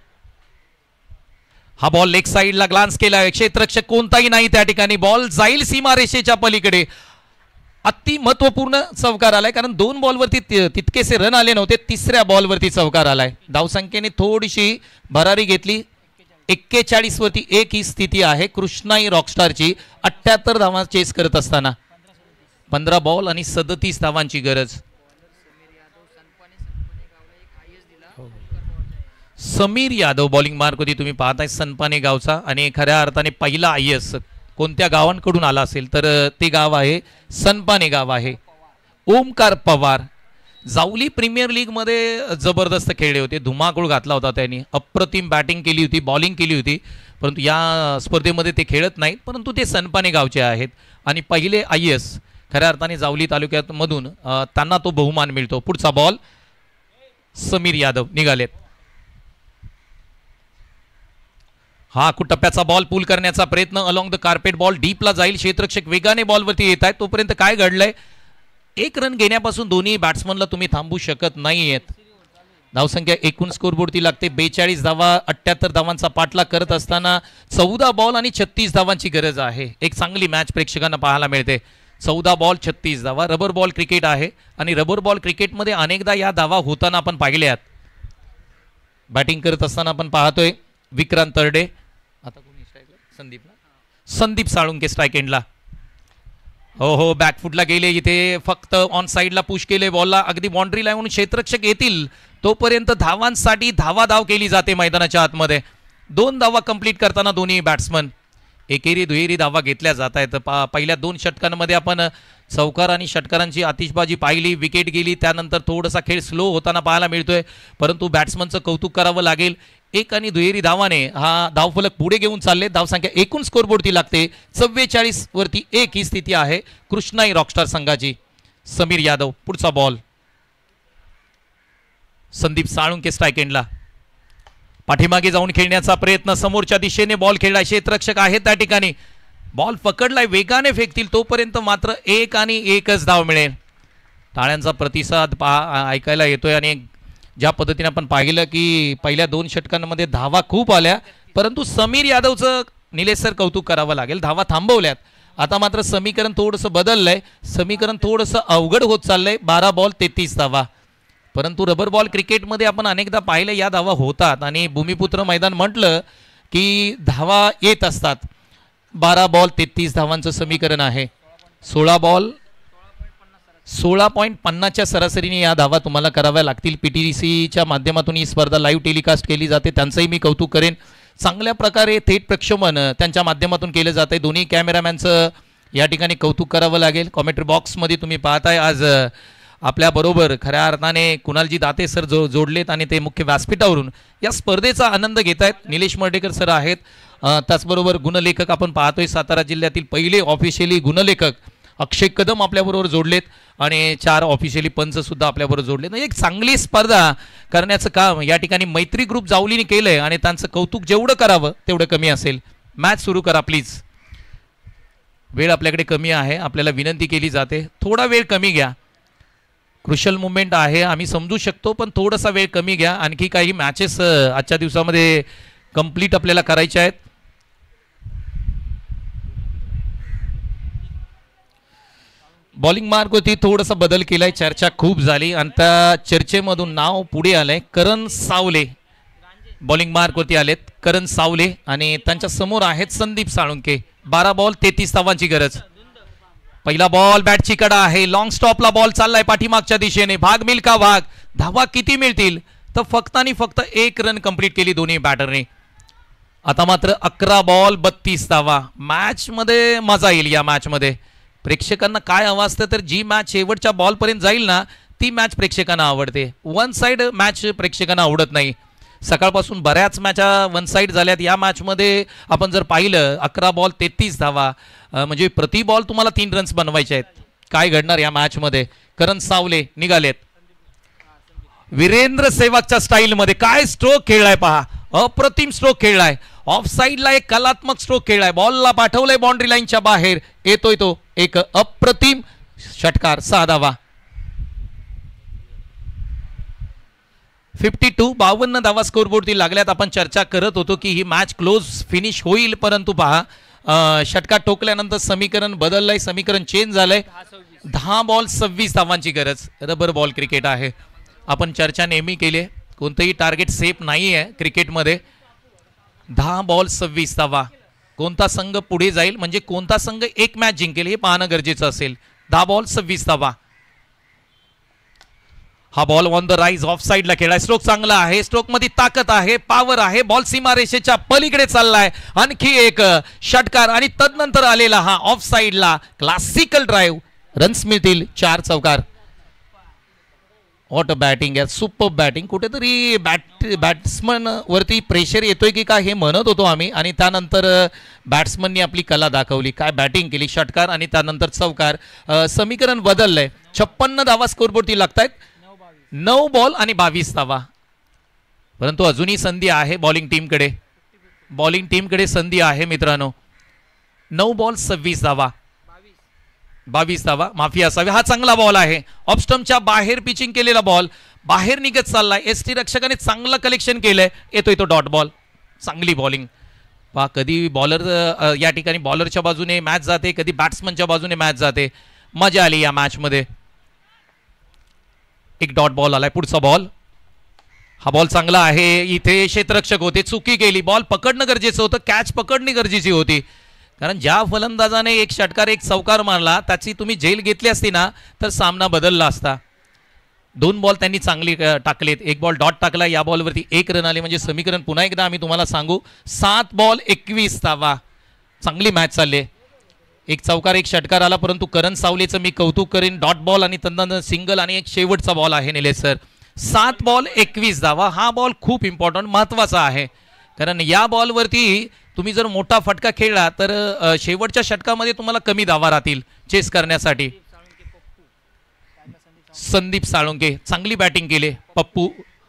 हा बॉल लेग साईडला ग्लान्स केला. क्षेत्ररक्षक कोणताही नाही त्या ठिकाणी. बॉल जाईल सीमारेषेच्या पलीकडे. अति महत्वपूर्ण चौकार आलाय कारण दोन बॉलवरती तितकेसे रन आले नव्हते. तिसऱ्या बॉलवरती चौकार आलाय. धावसंख्येने थोडीशी भरारी घेतली. एक्केचाळीस वरती एक ही स्थिती आहे कृष्णाई रॉकस्टारची. अठ्ठ्याहत्तर धावा चेस करत असताना पंधरा बॉल आणि सदतीस धावांची गरज. समीर यादव बॉलिंग मार्क होती तुम्ही पाहताय सनपाने गावचा आणि खऱ्या अर्थाने पहिला आय एस कोणत्या गावांकडून आला असेल तर ते गाव आहे सनपाने गाव आहे. ओमकार पवार जावली प्रीमियर लीग मध्ये जबरदस्त खेळले होते. धुमाकूळ घातला होता त्यांनी. अप्रतिम बॅटिंग केली होती, बॉलिंग केली होती. परंतु या स्पर्धेमध्ये ते खेळत नाहीत. परंतु ते सनपाने गावचे आहेत आणि पहिले आय एस खऱ्या अर्थाने जावली तालुक्यात मधून त्यांना तो बहुमान मिळतो. पुढचा बॉल, समीर यादव निघालेत. हा टप्प्याचा बॉल पूल करण्याचा प्रयत्न अलॉंग द कार्पेट बॉल डीपला जाईल. क्षेत्ररक्षक वेगाने बॉलवरती येत आहेत. तोपर्यंत काय घडलंय, एक रन घेण्यापासून दोन्ही बॅट्समनला तुम्ही थांबू शकत नाहीयेत. धावसंख्या एकूण स्कोरबोर्डती लागते बेचाळीस धावा. अठ्ठ्याहत्तर धावांचा पाठलाग करत असताना चौदा बॉल आणि छत्तीस धावांची गरज आहे. एक चांगली मॅच प्रेक्षकांना पाहायला मिळते. चौदा बॉल छत्तीस धावा. रबर बॉल क्रिकेट आहे आणि रबर बॉल क्रिकेटमध्ये अनेकदा या धावा होताना आपण पाहिल्यात. बॅटिंग करत असताना आपण पाहतोय विक्रांत तरडे. आता कोणी स्ट्राईकला? संदीप संदीप साळुंके स्ट्राईक एंडला. हो हो बॅकफुटला गेले. इथे फक्त ऑन साईडला पुश केले बॉलला. अगदी बाउंड्री लाईन क्षेत्ररक्षक येतील तोपर्यंत धावांसाठी धावा धाव केली जाते मैदानाच्या आतमध्ये. दोन धावा कंप्लीट करताना दोन्ही बॅट्समन एकेरी दुहेरी धावा घेतल्या जात आहेत. पा पहिल्या दोन षटकांमध्ये आपण चौकार आणि षटकारांची आतिषबाजी पाहिली. विकेट गेली, त्यानंतर थोडासा खेळ स्लो होताना पाहायला मिळतोय. परंतु बॅट्समनचं कौतुक करावं लागेल. एक आणि दुहेरी धावाने हा धावफलक पुढे घेऊन चालले. धावसंख्या एकूण स्कोरबोर्डती लागते चव्वेचाळीस वरती एक ही स्थिती आहे कृष्णाई रॉकस्टार संघाची. समीर यादव पुढचा बॉल. संदीप साळुंके स्ट्राईक एंडला. पाठीमागे जाऊन खेळण्याचा प्रयत्न. समोरच्या दिशेने बॉल खेळलाय. क्षेत्ररक्षक आहेत त्या ठिकाणी. बॉल पकडलाय, वेगाने फेकतील तोपर्यंत मात्र एक आणि एकच धाव मिळेल. टाळ्यांचा प्रतिसाद पहा ऐकायला येतोय. आणि ज्या पद्धतीने आपण पाहिलं की पहिल्या दोन षटकांमध्ये धावा खूप आल्या, परंतु समीर यादवचं निलेश सर कौतुक करावं लागेल. धावा थांबवल्यात. आता मात्र समीकरण थोडंसं बदललंय. समीकरण थोडंसं अवघड होत चाललंय. बारा बॉल तेहतीस धावा. परंतु रबर बॉल क्रिकेटमध्ये आपण अनेकदा पाहिलं या धावा होतात आणि भूमिपुत्र मैदान म्हटलं की धावा येत असतात. बारा बॉल तेहतीस धावांचं समीकरण आहे. सोळा बॉल सोळा पॉईंट पन्नासच्या सरासरीने या धावा तुम्हाला कराव्या लागतील. पी टी डी सीच्या माध्यमातून ही स्पर्धा लाईव्ह टेलिकास्ट केली जाते, त्यांचंही मी कौतुक करेन. चांगल्या प्रकारे थेट प्रक्षेपण त्यांच्या माध्यमातून केलं जाते. दोन्ही कॅमेरामॅनचं या ठिकाणी कौतुक करावं लागेल. कॉमेंट्री बॉक्समध्ये तुम्ही पाहताय आज आपल्याबरोबर खऱ्या अर्थाने कुणालजी दाते सर जो जोडलेत आणि ते मुख्य व्यासपीठावरून या स्पर्धेचा आनंद घेत आहेत. निलेश मर्डेकर सर आहेत. त्याचबरोबर गुणलेखक आपण पाहतोय सातारा जिल्ह्यातील पहिले ऑफिशियली गुणलेखक अक्षय कदम आपल्याबरोबर जोडलेत आणि चार ऑफिशियली पंच सुद्धा आपल्याबरोबर जोडलेत. एक चांगली स्पर्धा करण्याचं काम या ठिकाणी मैत्री ग्रुप जावलीने केलंय आणि त्यांचं कौतुक जेवढं करावं तेवढं कमी असेल. मॅच सुरू करा प्लीज. वेळ आपल्याकडे कमी आहे. आपल्याला विनंती केली जाते थोडा वेळ कमी घ्या. क्रुशल मुवमेंट आहे आम्ही समजू शकतो, पण थोडासा वेळ कमी घ्या. आणखी काही मॅचेस आजच्या दिवसामध्ये कंप्लीट आपल्याला करायच्या आहेत. बॉलिंग मार्कवरती थोडासा बदल केलाय. चर्चा खूप झाली आणि त्या चर्चेमधून नाव पुढे आलंय करण सावले. बॉलिंग मार्कवरती आलेत करण सावले आणि त्यांच्या समोर आहेत संदीप साळुंके. बारा बॉल तेहतीस धावांची गरज. पहिला बॉल बॅटची कडा आहे. लॉंग स्टॉपला बॉल चाललाय पाठीमागच्या दिशेने. भाग मिल का भाग. धावा किती मिळतील तर फक्त आणि फक्त एक रन कंप्लीट केली दोन्ही बॅटरने. आता मात्र अकरा बॉल बत्तीस धावा. मॅच मध्ये मजा येईल. या मॅच मध्ये प्रेक्षकांना काय हवं असतं तर जी मॅच शेवटच्या बॉलपर्यंत जाईल ना ती मॅच प्रेक्षकांना आवडते. वन साइड मॅच प्रेक्षकांना आवडत नाही. सकाळपासून बऱ्याच मॅचा वन साइड झाल्यात. या मॅचमध्ये आपण जर पाहिलं अकरा बॉल तेहतीस धावा म्हणजे प्रति बॉल तुम्हाला तीन रन्स बनवायचे आहेत. काय घडणार या मॅचमध्ये. करण सावले निघालेत. वीरेंद्र सेहवागच्या स्टाईलमध्ये काय स्ट्रोक खेळलाय पहा. अप्रतिम स्ट्रोक खेळलाय. ऑफ साइडला एक कलात्मक स्ट्रोक खेळलाय. बॉलला पाठवलंय बाउंड्री लाईनच्या बाहेर. येतोय तो एक अप्रतिम षटकार. सहा धावा. फिफ्टी टू बावन्न धावा स्कोरबोर्डती लागल्यात. आपण चर्चा करत होतो की ही मॅच क्लोज फिनिश होईल, परंतु पहा षटकार ठोकल्यानंतर समीकरण बदललंय. समीकरण चेंज झालंय. दहा बॉल सव्वीस धावांची गरज. रबर बॉल क्रिकेट आहे. आपण चर्चा नेहमी केली. कोणतंही टार्गेट सेफ नाही आहे क्रिकेटमध्ये. दहा बॉल सव्वीस धावा. कोणता संघ पुढे जाईल म्हणजे कोणता संघ एक मॅच जिंकेल हे पाहणं गरजेचं असेल. दहा बॉल सव्वीस धावा. हा ball on the rise off साइडला खेळाय. स्ट्रोक चांगला आहे. स्ट्रोक मध्ये ताकद आहे, पॉवर आहे. बॉल सीमारेषेच्या पलीकडे चाललाय. आणखी एक षटकार आणि तदनंतर आलेला हा ऑफ साइडला क्लासिकल ड्राईव्ह. रन्स मिळतील चार चौकार. व्हॉट बॅटिंग आहे. Super batting. कुठेतरी बॅट बॅट्समन वरती प्रेशर येतोय की काय हे म्हणत होतो आम्ही आणि त्यानंतर बॅट्समननी आपली कला दाखवली. काय बॅटिंग केली. षटकार आणि त्यानंतर चौकार. समीकरण बदललंय. छप्पन्न धावा स्कोरबोर्डती लागतायत. नऊ बॉल आणि बावीस धावा. परंतु अजूनही संधी आहे बॉलिंग टीमकडे. बॉलिंग टीमकडे संधी आहे मित्रांनो. नऊ बॉल सव्वीस धावा, बावीस धावा माफी असावी. हा चांगला बॉल आहे, ऑफस्टम्पच्या बाहेर पिचिंग केलेला बॉल बाहेर निघत चाललाय. एस टी रक्षकाने चांगलं कलेक्शन केलंय, येतोय तो डॉट बॉल. चांगली बॉलिंग पहा, कधी बॉलर या ठिकाणी बॉलरच्या बाजूने मॅच जाते, कधी बॅट्समनच्या बाजूने मॅच जाते. मजा आली या मॅच मध्ये. एक डॉट बॉल आलाय. पुढचा बॉल, हा बॉल चांगला आहे. इथे क्षेत्ररक्षक होते, चुकी केली. बॉल पकडणं गरजेचं होतं, कॅच पकडणी गरजेची होती. कारण ज्या फलंदाजाने एक षटकार एक चौकार मारला त्याची तुम्ही झेल घेतली असती ना तर सामना बदलला असता. दोन बॉल त्यांनी चांगली टाकलेत, एक बॉल डॉट टाकला. या बॉलवरती एक रन आले. म्हणजे समीकरण पुन्हा एकदा आम्ही तुम्हाला सांगू, सात बॉल एकवीस धावा. चांगली मॅच चालली. एक चौकार एक षटकार आला, परंतु करण सावलेचं मी कौतुक करेन. डॉट बॉल आणि तंदानं सिंगल आणि एक शेवटचा बॉल आहे निलेश सर. सात बॉल एकवीस धावा. हा बॉल खूप इम्पॉर्टंट महत्वाचा आहे, कारण या बॉलवरती तुम्ही जर मोठा फटका खेळला तर शेवटच्या षटकामध्ये तुम्हाला कमी धावा राहतील चेस करण्यासाठी. संदीप साळुंके चांगली बॅटिंग केले. पप्पू,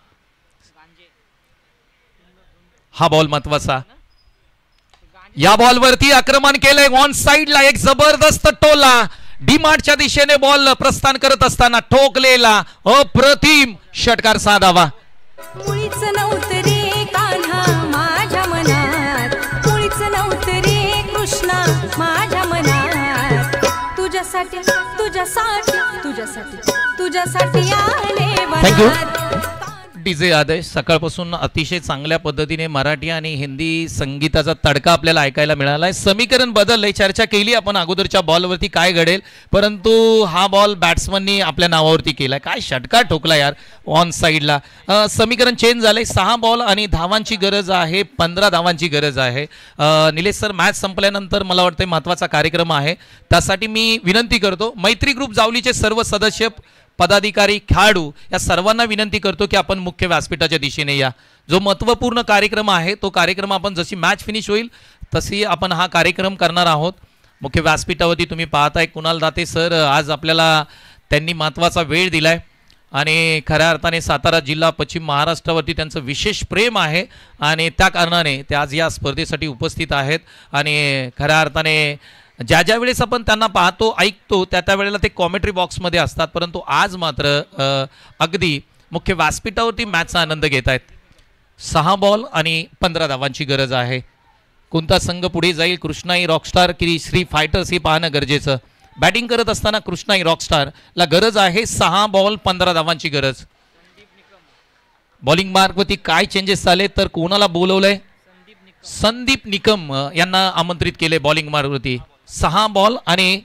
हा बॉल महत्वाचा. या बॉलवरती आक्रमण केलंय ऑन साइडला. एक जबरदस्त टोला डीमार्टच्या दिशेने बॉल प्रस्थान करत असताना ठोकलेला अप्रतिम षटकार. सहा धावा. मुळीच नव्हतं रे कान्हा माझ्या मनात, मुळीच नव्हतं रे कृष्णा माझ्या मनात. तुझ्यासाठी तुझ्यासाठी तुझ्यासाठी तुझ्यासाठी आले वनात. डीजे आदेश सकाळपासून अतिशय चांगल्या पद्धतीने मराठी आणि हिंदी संगीताचा तडका आपल्याला ऐकायला मिळालाय. समीकरण बदललंय, चर्चा केली आपण अगोदरच्या बॉलवरती काय घडेल, परंतु हा बॉल बॅट्समननी आपल्या नावावरती केलाय. काय षटकार ठोकला यार ऑन साईडला. समीकरण चेंज झालंय. सहा बॉल आणि धावांची गरज आहे, पंधरा धावांची गरज आहे. निलेश सर, मॅच संपल्यानंतर मला वाटतं महत्वाचा कार्यक्रम आहे, त्यासाठी मी विनंती करतो मैत्री ग्रुप जावलीचे सर्व सदस्य, पदाधिकारी, खेळाडू या सर्वांना विनंती करतो की आपण मुख्य व्यासपीठाच्या दिशेने या. जो महत्त्वपूर्ण कार्यक्रम आहे तो कार्यक्रम आपण जशी मॅच फिनिश होईल तशी आपण हा कार्यक्रम करणार आहोत. मुख्य व्यासपीठावरती तुम्ही पाहताय कुणाल दाते सर आज आपल्याला त्यांनी महत्त्वाचा वेळ दिलाय आणि खऱ्या अर्थाने सातारा जिल्हा पश्चिम महाराष्ट्रावरती त्यांचं विशेष प्रेम आहे आणि त्या कारणाने ते आज या स्पर्धेसाठी उपस्थित आहेत. आणि खऱ्या अर्थाने ज्या ज्या वेळेस आपण त्यांना पाहतो ऐकतो त्या त्या वेळेला ते कॉमेंट्री बॉक्समध्ये असतात, परंतु आज मात्र अगदी मुख्य व्यासपीठावरती मॅचचा आनंद घेत आहेत. सहा बॉल आणि पंधरा धावांची गरज आहे. कोणता संघ पुढे जाईल, कृष्णाई रॉकस्टार की श्री फायटर्स, हे पाहणं गरजेचं. बॅटिंग करत असताना कृष्णाई रॉकस्टारला गरज आहे सहा बॉल पंधरा धावांची गरज. बॉलिंग मार्कवरती काय चेंजेस झाले तर कोणाला बोलवलंय, संदीप निकम यांना आमंत्रित केले बॉलिंग मार्कवरती. सहा बॉल आणि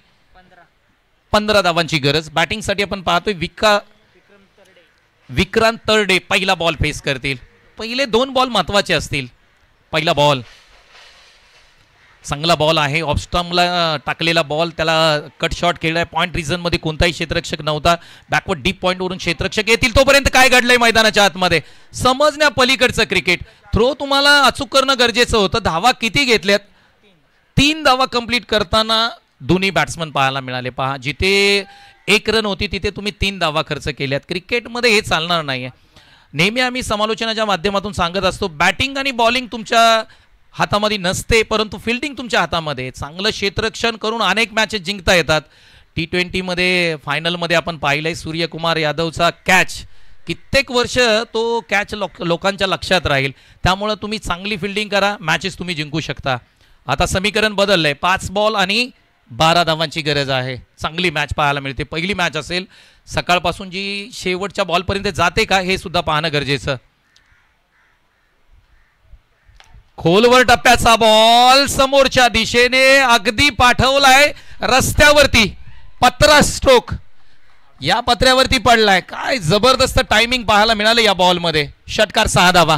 पंधरा धावांची गरज. बॅटिंगसाठी आपण पाहतोय विका विक्रांत तरडे पहिला बॉल फेस करतील. पहिले दोन बॉल महत्वाचे असतील. पहिला बॉल चांगला बॉल आहे, ऑफस्टम्पला टाकलेला बॉल, त्याला कट शॉट केलाय. पॉईंट रिझन मध्ये कोणताही क्षेत्ररक्षक नव्हता. बॅकवर्ड डीप पॉईंट वरून क्षेत्ररक्षक येतील तोपर्यंत काय घडलंय मैदानाच्या आतमध्ये समजण्या पलीकडचं क्रिकेट. थ्रो तुम्हाला अचूक करणं गरजेचं होतं. धावा किती घेतल्यात, तीन धावा कंप्लीट करताना दोन्ही बॅट्समन पाहायला मिळाले. पहा, जिथे एक रन होती तिथे तुम्ही तीन धावा खर्च केल्यात. क्रिकेटमध्ये हे चालणार नाहीये. नेहमी आम्ही समालोचनाच्या माध्यमातून सांगत असतो बॅटिंग आणि बॉलिंग तुमच्या हातामध्ये नसते, परंतु फिल्डिंग तुमच्या हातामध्ये. चांगलं क्षेत्ररक्षण करून अनेक मॅचेस जिंकता येतात. टी ट्वेंटीमध्ये फायनलमध्ये आपण पाहिलंय सूर्यकुमार यादवचा कॅच, कित्येक वर्ष तो कॅच लोक लोकांच्या लक्षात राहील. त्यामुळे तुम्ही चांगली फिल्डिंग करा, मॅचेस तुम्ही जिंकू शकता. आता समीकरण बदललंय. पाच बॉल आणि बारा धावांची गरज आहे. चांगली मॅच पाहायला मिळते. पहिली मॅच असेल, सकाळपासून जी शेवटच्या बॉलपर्यंत जाते का हे सुद्धा पाहणं गरजेचं. खोलवर टप्प्याचा बॉल समोरच्या दिशेने अगदी पाठवलाय रस्त्यावरती. पत्रा स्ट्रोक या पत्र्यावरती पडलाय. काय जबरदस्त टायमिंग पाहायला मिळालं या बॉलमध्ये. षटकार सहा धावा.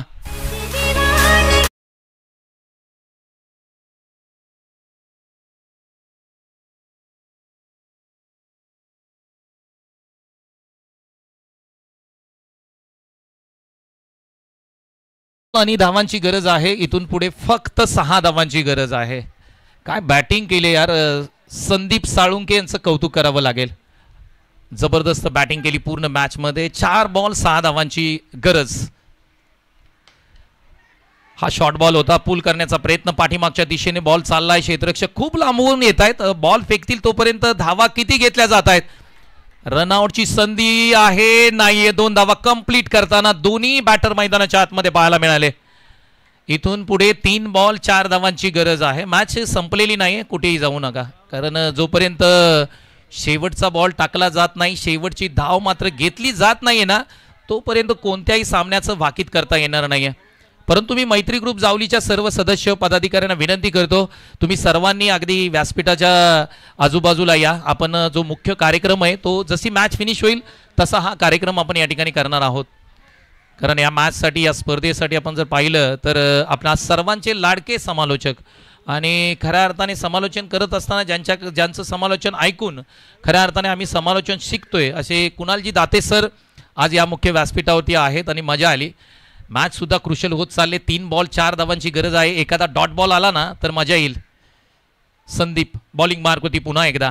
आणि धावांची गरज आहे. इथून पुढे फक्त सहा धावांची गरज आहे. काय बॅटिंग केली यार. संदीप साळुंके यांचं कौतुक करावं लागेल. जबरदस्त बॅटिंग केली पूर्ण मॅच मध्ये. चार बॉल सहा धावांची गरज. हा शॉर्ट बॉल होता, पुल करण्याचा प्रयत्न, पाठीमागच्या दिशेने बॉल चाललाय, क्षेत्ररक्षक खूप लांबून येत आहेत, बॉल फेकतील तोपर्यंत धावा किती घेतल्या जात आहेत. रनआउटची संधी आहे, नाहीये. दोन धावा कंप्लीट करताना दोन्ही बॅटर मैदानाच्या आतमध्ये पाहायला मिळाले. इथून पुढे तीन बॉल चार धावांची गरज आहे. मॅच संपलेली नाहीये, कुठेही जाऊ नका, कारण जोपर्यंत शेवटचा बॉल टाकला जात नाही, शेवटची धाव मात्र घेतली जात नाहीये ना, तोपर्यंत कोणत्याही सामन्याचं भाकीत करता येणार नाहीये. परंतु मी मैत्री ग्रुप जावलीच्या सर्व सदस्य पदाधिकाऱ्यांना विनंती करतो, तुम्ही सर्वांनी अगदी व्यासपीठाच्या आजूबाजूला या. आपण जो मुख्य कार्यक्रम आहे तो जशी मॅच फिनिश होईल तसा हा कार्यक्रम आपण या ठिकाणी करणार आहोत. कारण या मॅचसाठी, या स्पर्धेसाठी आपण जर पाहिलं तर आपल्या सर्वांचे लाडके समालोचक आणि खऱ्या अर्थाने समालोचन करत असताना ज्यांच्या ज्यांचं समालोचन ऐकून खऱ्या अर्थाने आम्ही समालोचन शिकतोय असे कुणालजी दाते सर आज या मुख्य व्यासपीठावरती आहेत आणि मजा आली. मॅच सुद्धा क्रुशल होत चालले. तीन बॉल चार धावांची गरज आहे. एखादा डॉट बॉल आला ना तर मजा येईल. संदीप बॉलिंग मार्क होती पुन्हा एकदा.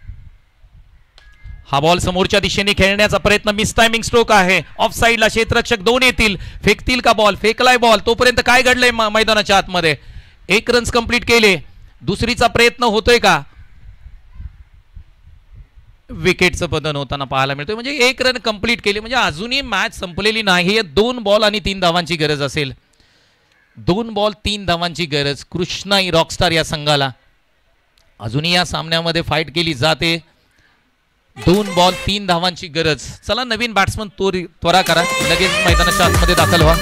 हा बॉल समोरच्या दिशेने खेळण्याचा प्रयत्न, मिस टायमिंग स्ट्रोक आहे. ऑफ साइडला क्षेत्ररक्षक दोन येतील, फेकतील का बॉल? फेकलाय बॉल. तोपर्यंत काय घडलंय मैदानाच्या आतमध्ये? एक रन्स कंप्लीट केले. दुसरीचा प्रयत्न होतोय का? विकेटचं पतन होताना पाहायला मिळतोय. म्हणजे एक रन कंप्लीट केले, म्हणजे अजूनही मॅच संपलेली नाही. दोन बॉल आणि तीन धावांची गरज असेल. दोन बॉल तीन धावांची गरज कृष्णाई रॉकस्टार या संघाला. अजूनही या सामन्यामध्ये फाईट केली जाते. दोन बॉल तीन धावांची गरज. चला नवीन बॅट्समन त्वरा करा, लगेच मैदानाच्या आतमध्ये दाखल व्हा.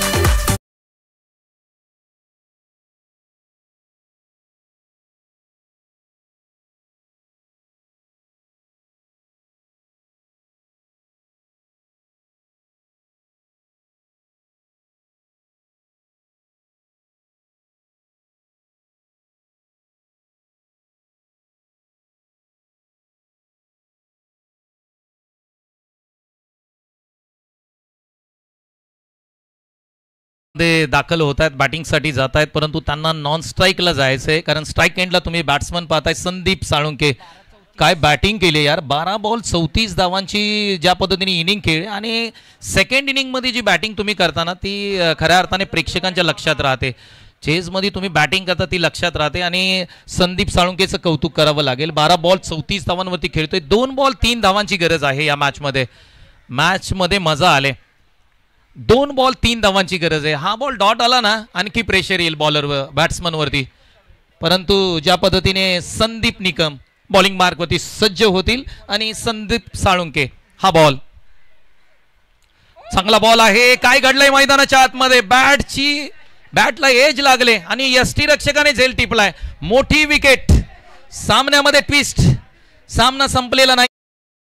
दाखल होत आहेत, बॅटिंगसाठी जात आहेत, परंतु त्यांना नॉन स्ट्राईकला जायचं आहे, कारण स्ट्राईक एंडला तुम्ही बॅट्समन पाहताय संदीप साळुंके. काय बॅटिंग केली यार. बारा बॉल चौतीस धावांची ज्या पद्धतीने इनिंग खेळली आणि सेकंड इनिंगमध्ये जी बॅटिंग तुम्ही करताना ती खऱ्या अर्थाने प्रेक्षकांच्या लक्षात राहते. चेजमध्ये तुम्ही बॅटिंग करता ती लक्षात राहते आणि संदीप साळुंकेचं कौतुक करावं लागेल. बारा बॉल चौतीस धावांवरती खेळतोय. दोन बॉल तीन धावांची गरज आहे या मॅचमध्ये. मॅचमध्ये मजा आले. दोन बॉल तीन धावांची गरज आहे. हा बॉल डॉट आला ना आणखी प्रेशर येईल बॉलरवर, बॅट्समनवरती. परंतु ज्या पद्धतीने संदीप निकम बॉलिंग मार्कवरती सज्ज होतील आणि संदीप साळुंके हा बॉल चांगला बॉल आहे. काय घडलंय मैदानाच्या आतमध्ये? बॅटची बॅटला एज लागले आणि यष्टी रक्षकाने झेल टिपलाय. मोठी विकेट. सामन्यामध्ये ट्विस्ट. सामना संपलेला नाही.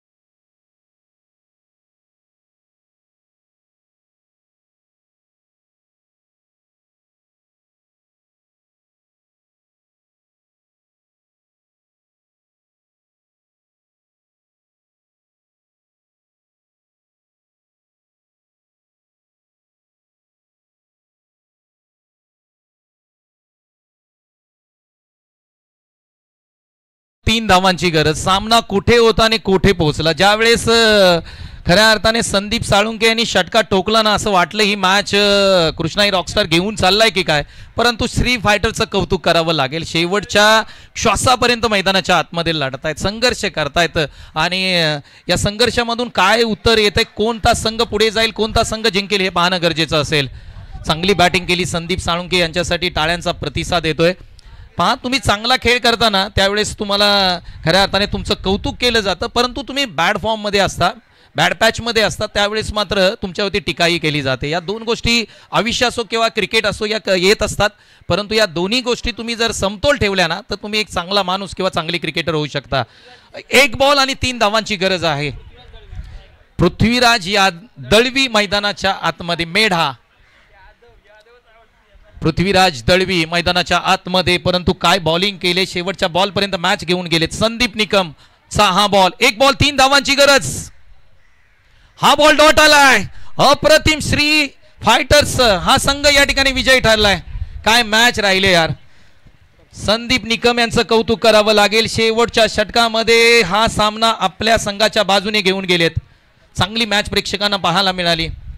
तीन धावांची गरज. सामना कुठे होता आणि कुठे पोहोचला. ज्यावेळेस खऱ्या अर्थाने संदीप साळुंके यांनी षटका टोकला ना असं वाटलं ही मॅच कृष्णाई रॉकस्टार घेऊन चाललाय की काय. परंतु श्री फायटरचं कौतुक करावं लागेल. शेवटच्या श्वासापर्यंत मैदानाच्या आतमध्ये लढतायत, संघर्ष करतायत आणि या संघर्षामधून काय उत्तर येतंय, कोणता संघ पुढे जाईल, कोणता संघ जिंकेल हे पाहणं गरजेचं असेल. चांगली बॅटिंग केली संदीप साळुंके यांच्यासाठी टाळ्यांचा प्रतिसाद येतोय. पहा, तुम्ही चांगला खेळ करताना त्यावेळेस तुम्हाला खऱ्या अर्थाने तुमचं कौतुक केलं जातं, परंतु तुम्ही बॅड फॉर्ममध्ये असता, बॅड पॅचमध्ये असतात त्यावेळेस मात्र तुमच्यावरती टीकाही केली जाते. या दोन गोष्टी आयुष्य असो किंवा क्रिकेट असो या येत असतात, परंतु या दोन्ही गोष्टी तुम्ही जर समतोल ठेवल्या ना तर तुम्ही एक चांगला माणूस किंवा चांगली क्रिकेटर होऊ शकता. एक बॉल आणि तीन धावांची गरज आहे. पृथ्वीराज या दळवी मैदानाच्या आतमध्ये. मेढा पृथ्वीराज दळवी मैदानाच्या आतमध्ये, परंतु काय बॉलिंग केले. शेवटच्या बॉल पर्यंत मॅच घेऊन गेलेत. संदीप निकम सहा बॉल एक बॉल तीन धावांची गरज. हा बॉल डॉट आलाय. अप्रतिम श्री फायटर्स हा संघ या ठिकाणी विजयी ठरलाय. काय मॅच राहिले यार. संदीप निकम यांचं कौतुक करावं लागेल. शेवटच्या षटकामध्ये हा सामना आपल्या संघाच्या बाजूने घेऊन गेलेत. चांगली मॅच प्रेक्षकांना पाहायला मिळाली.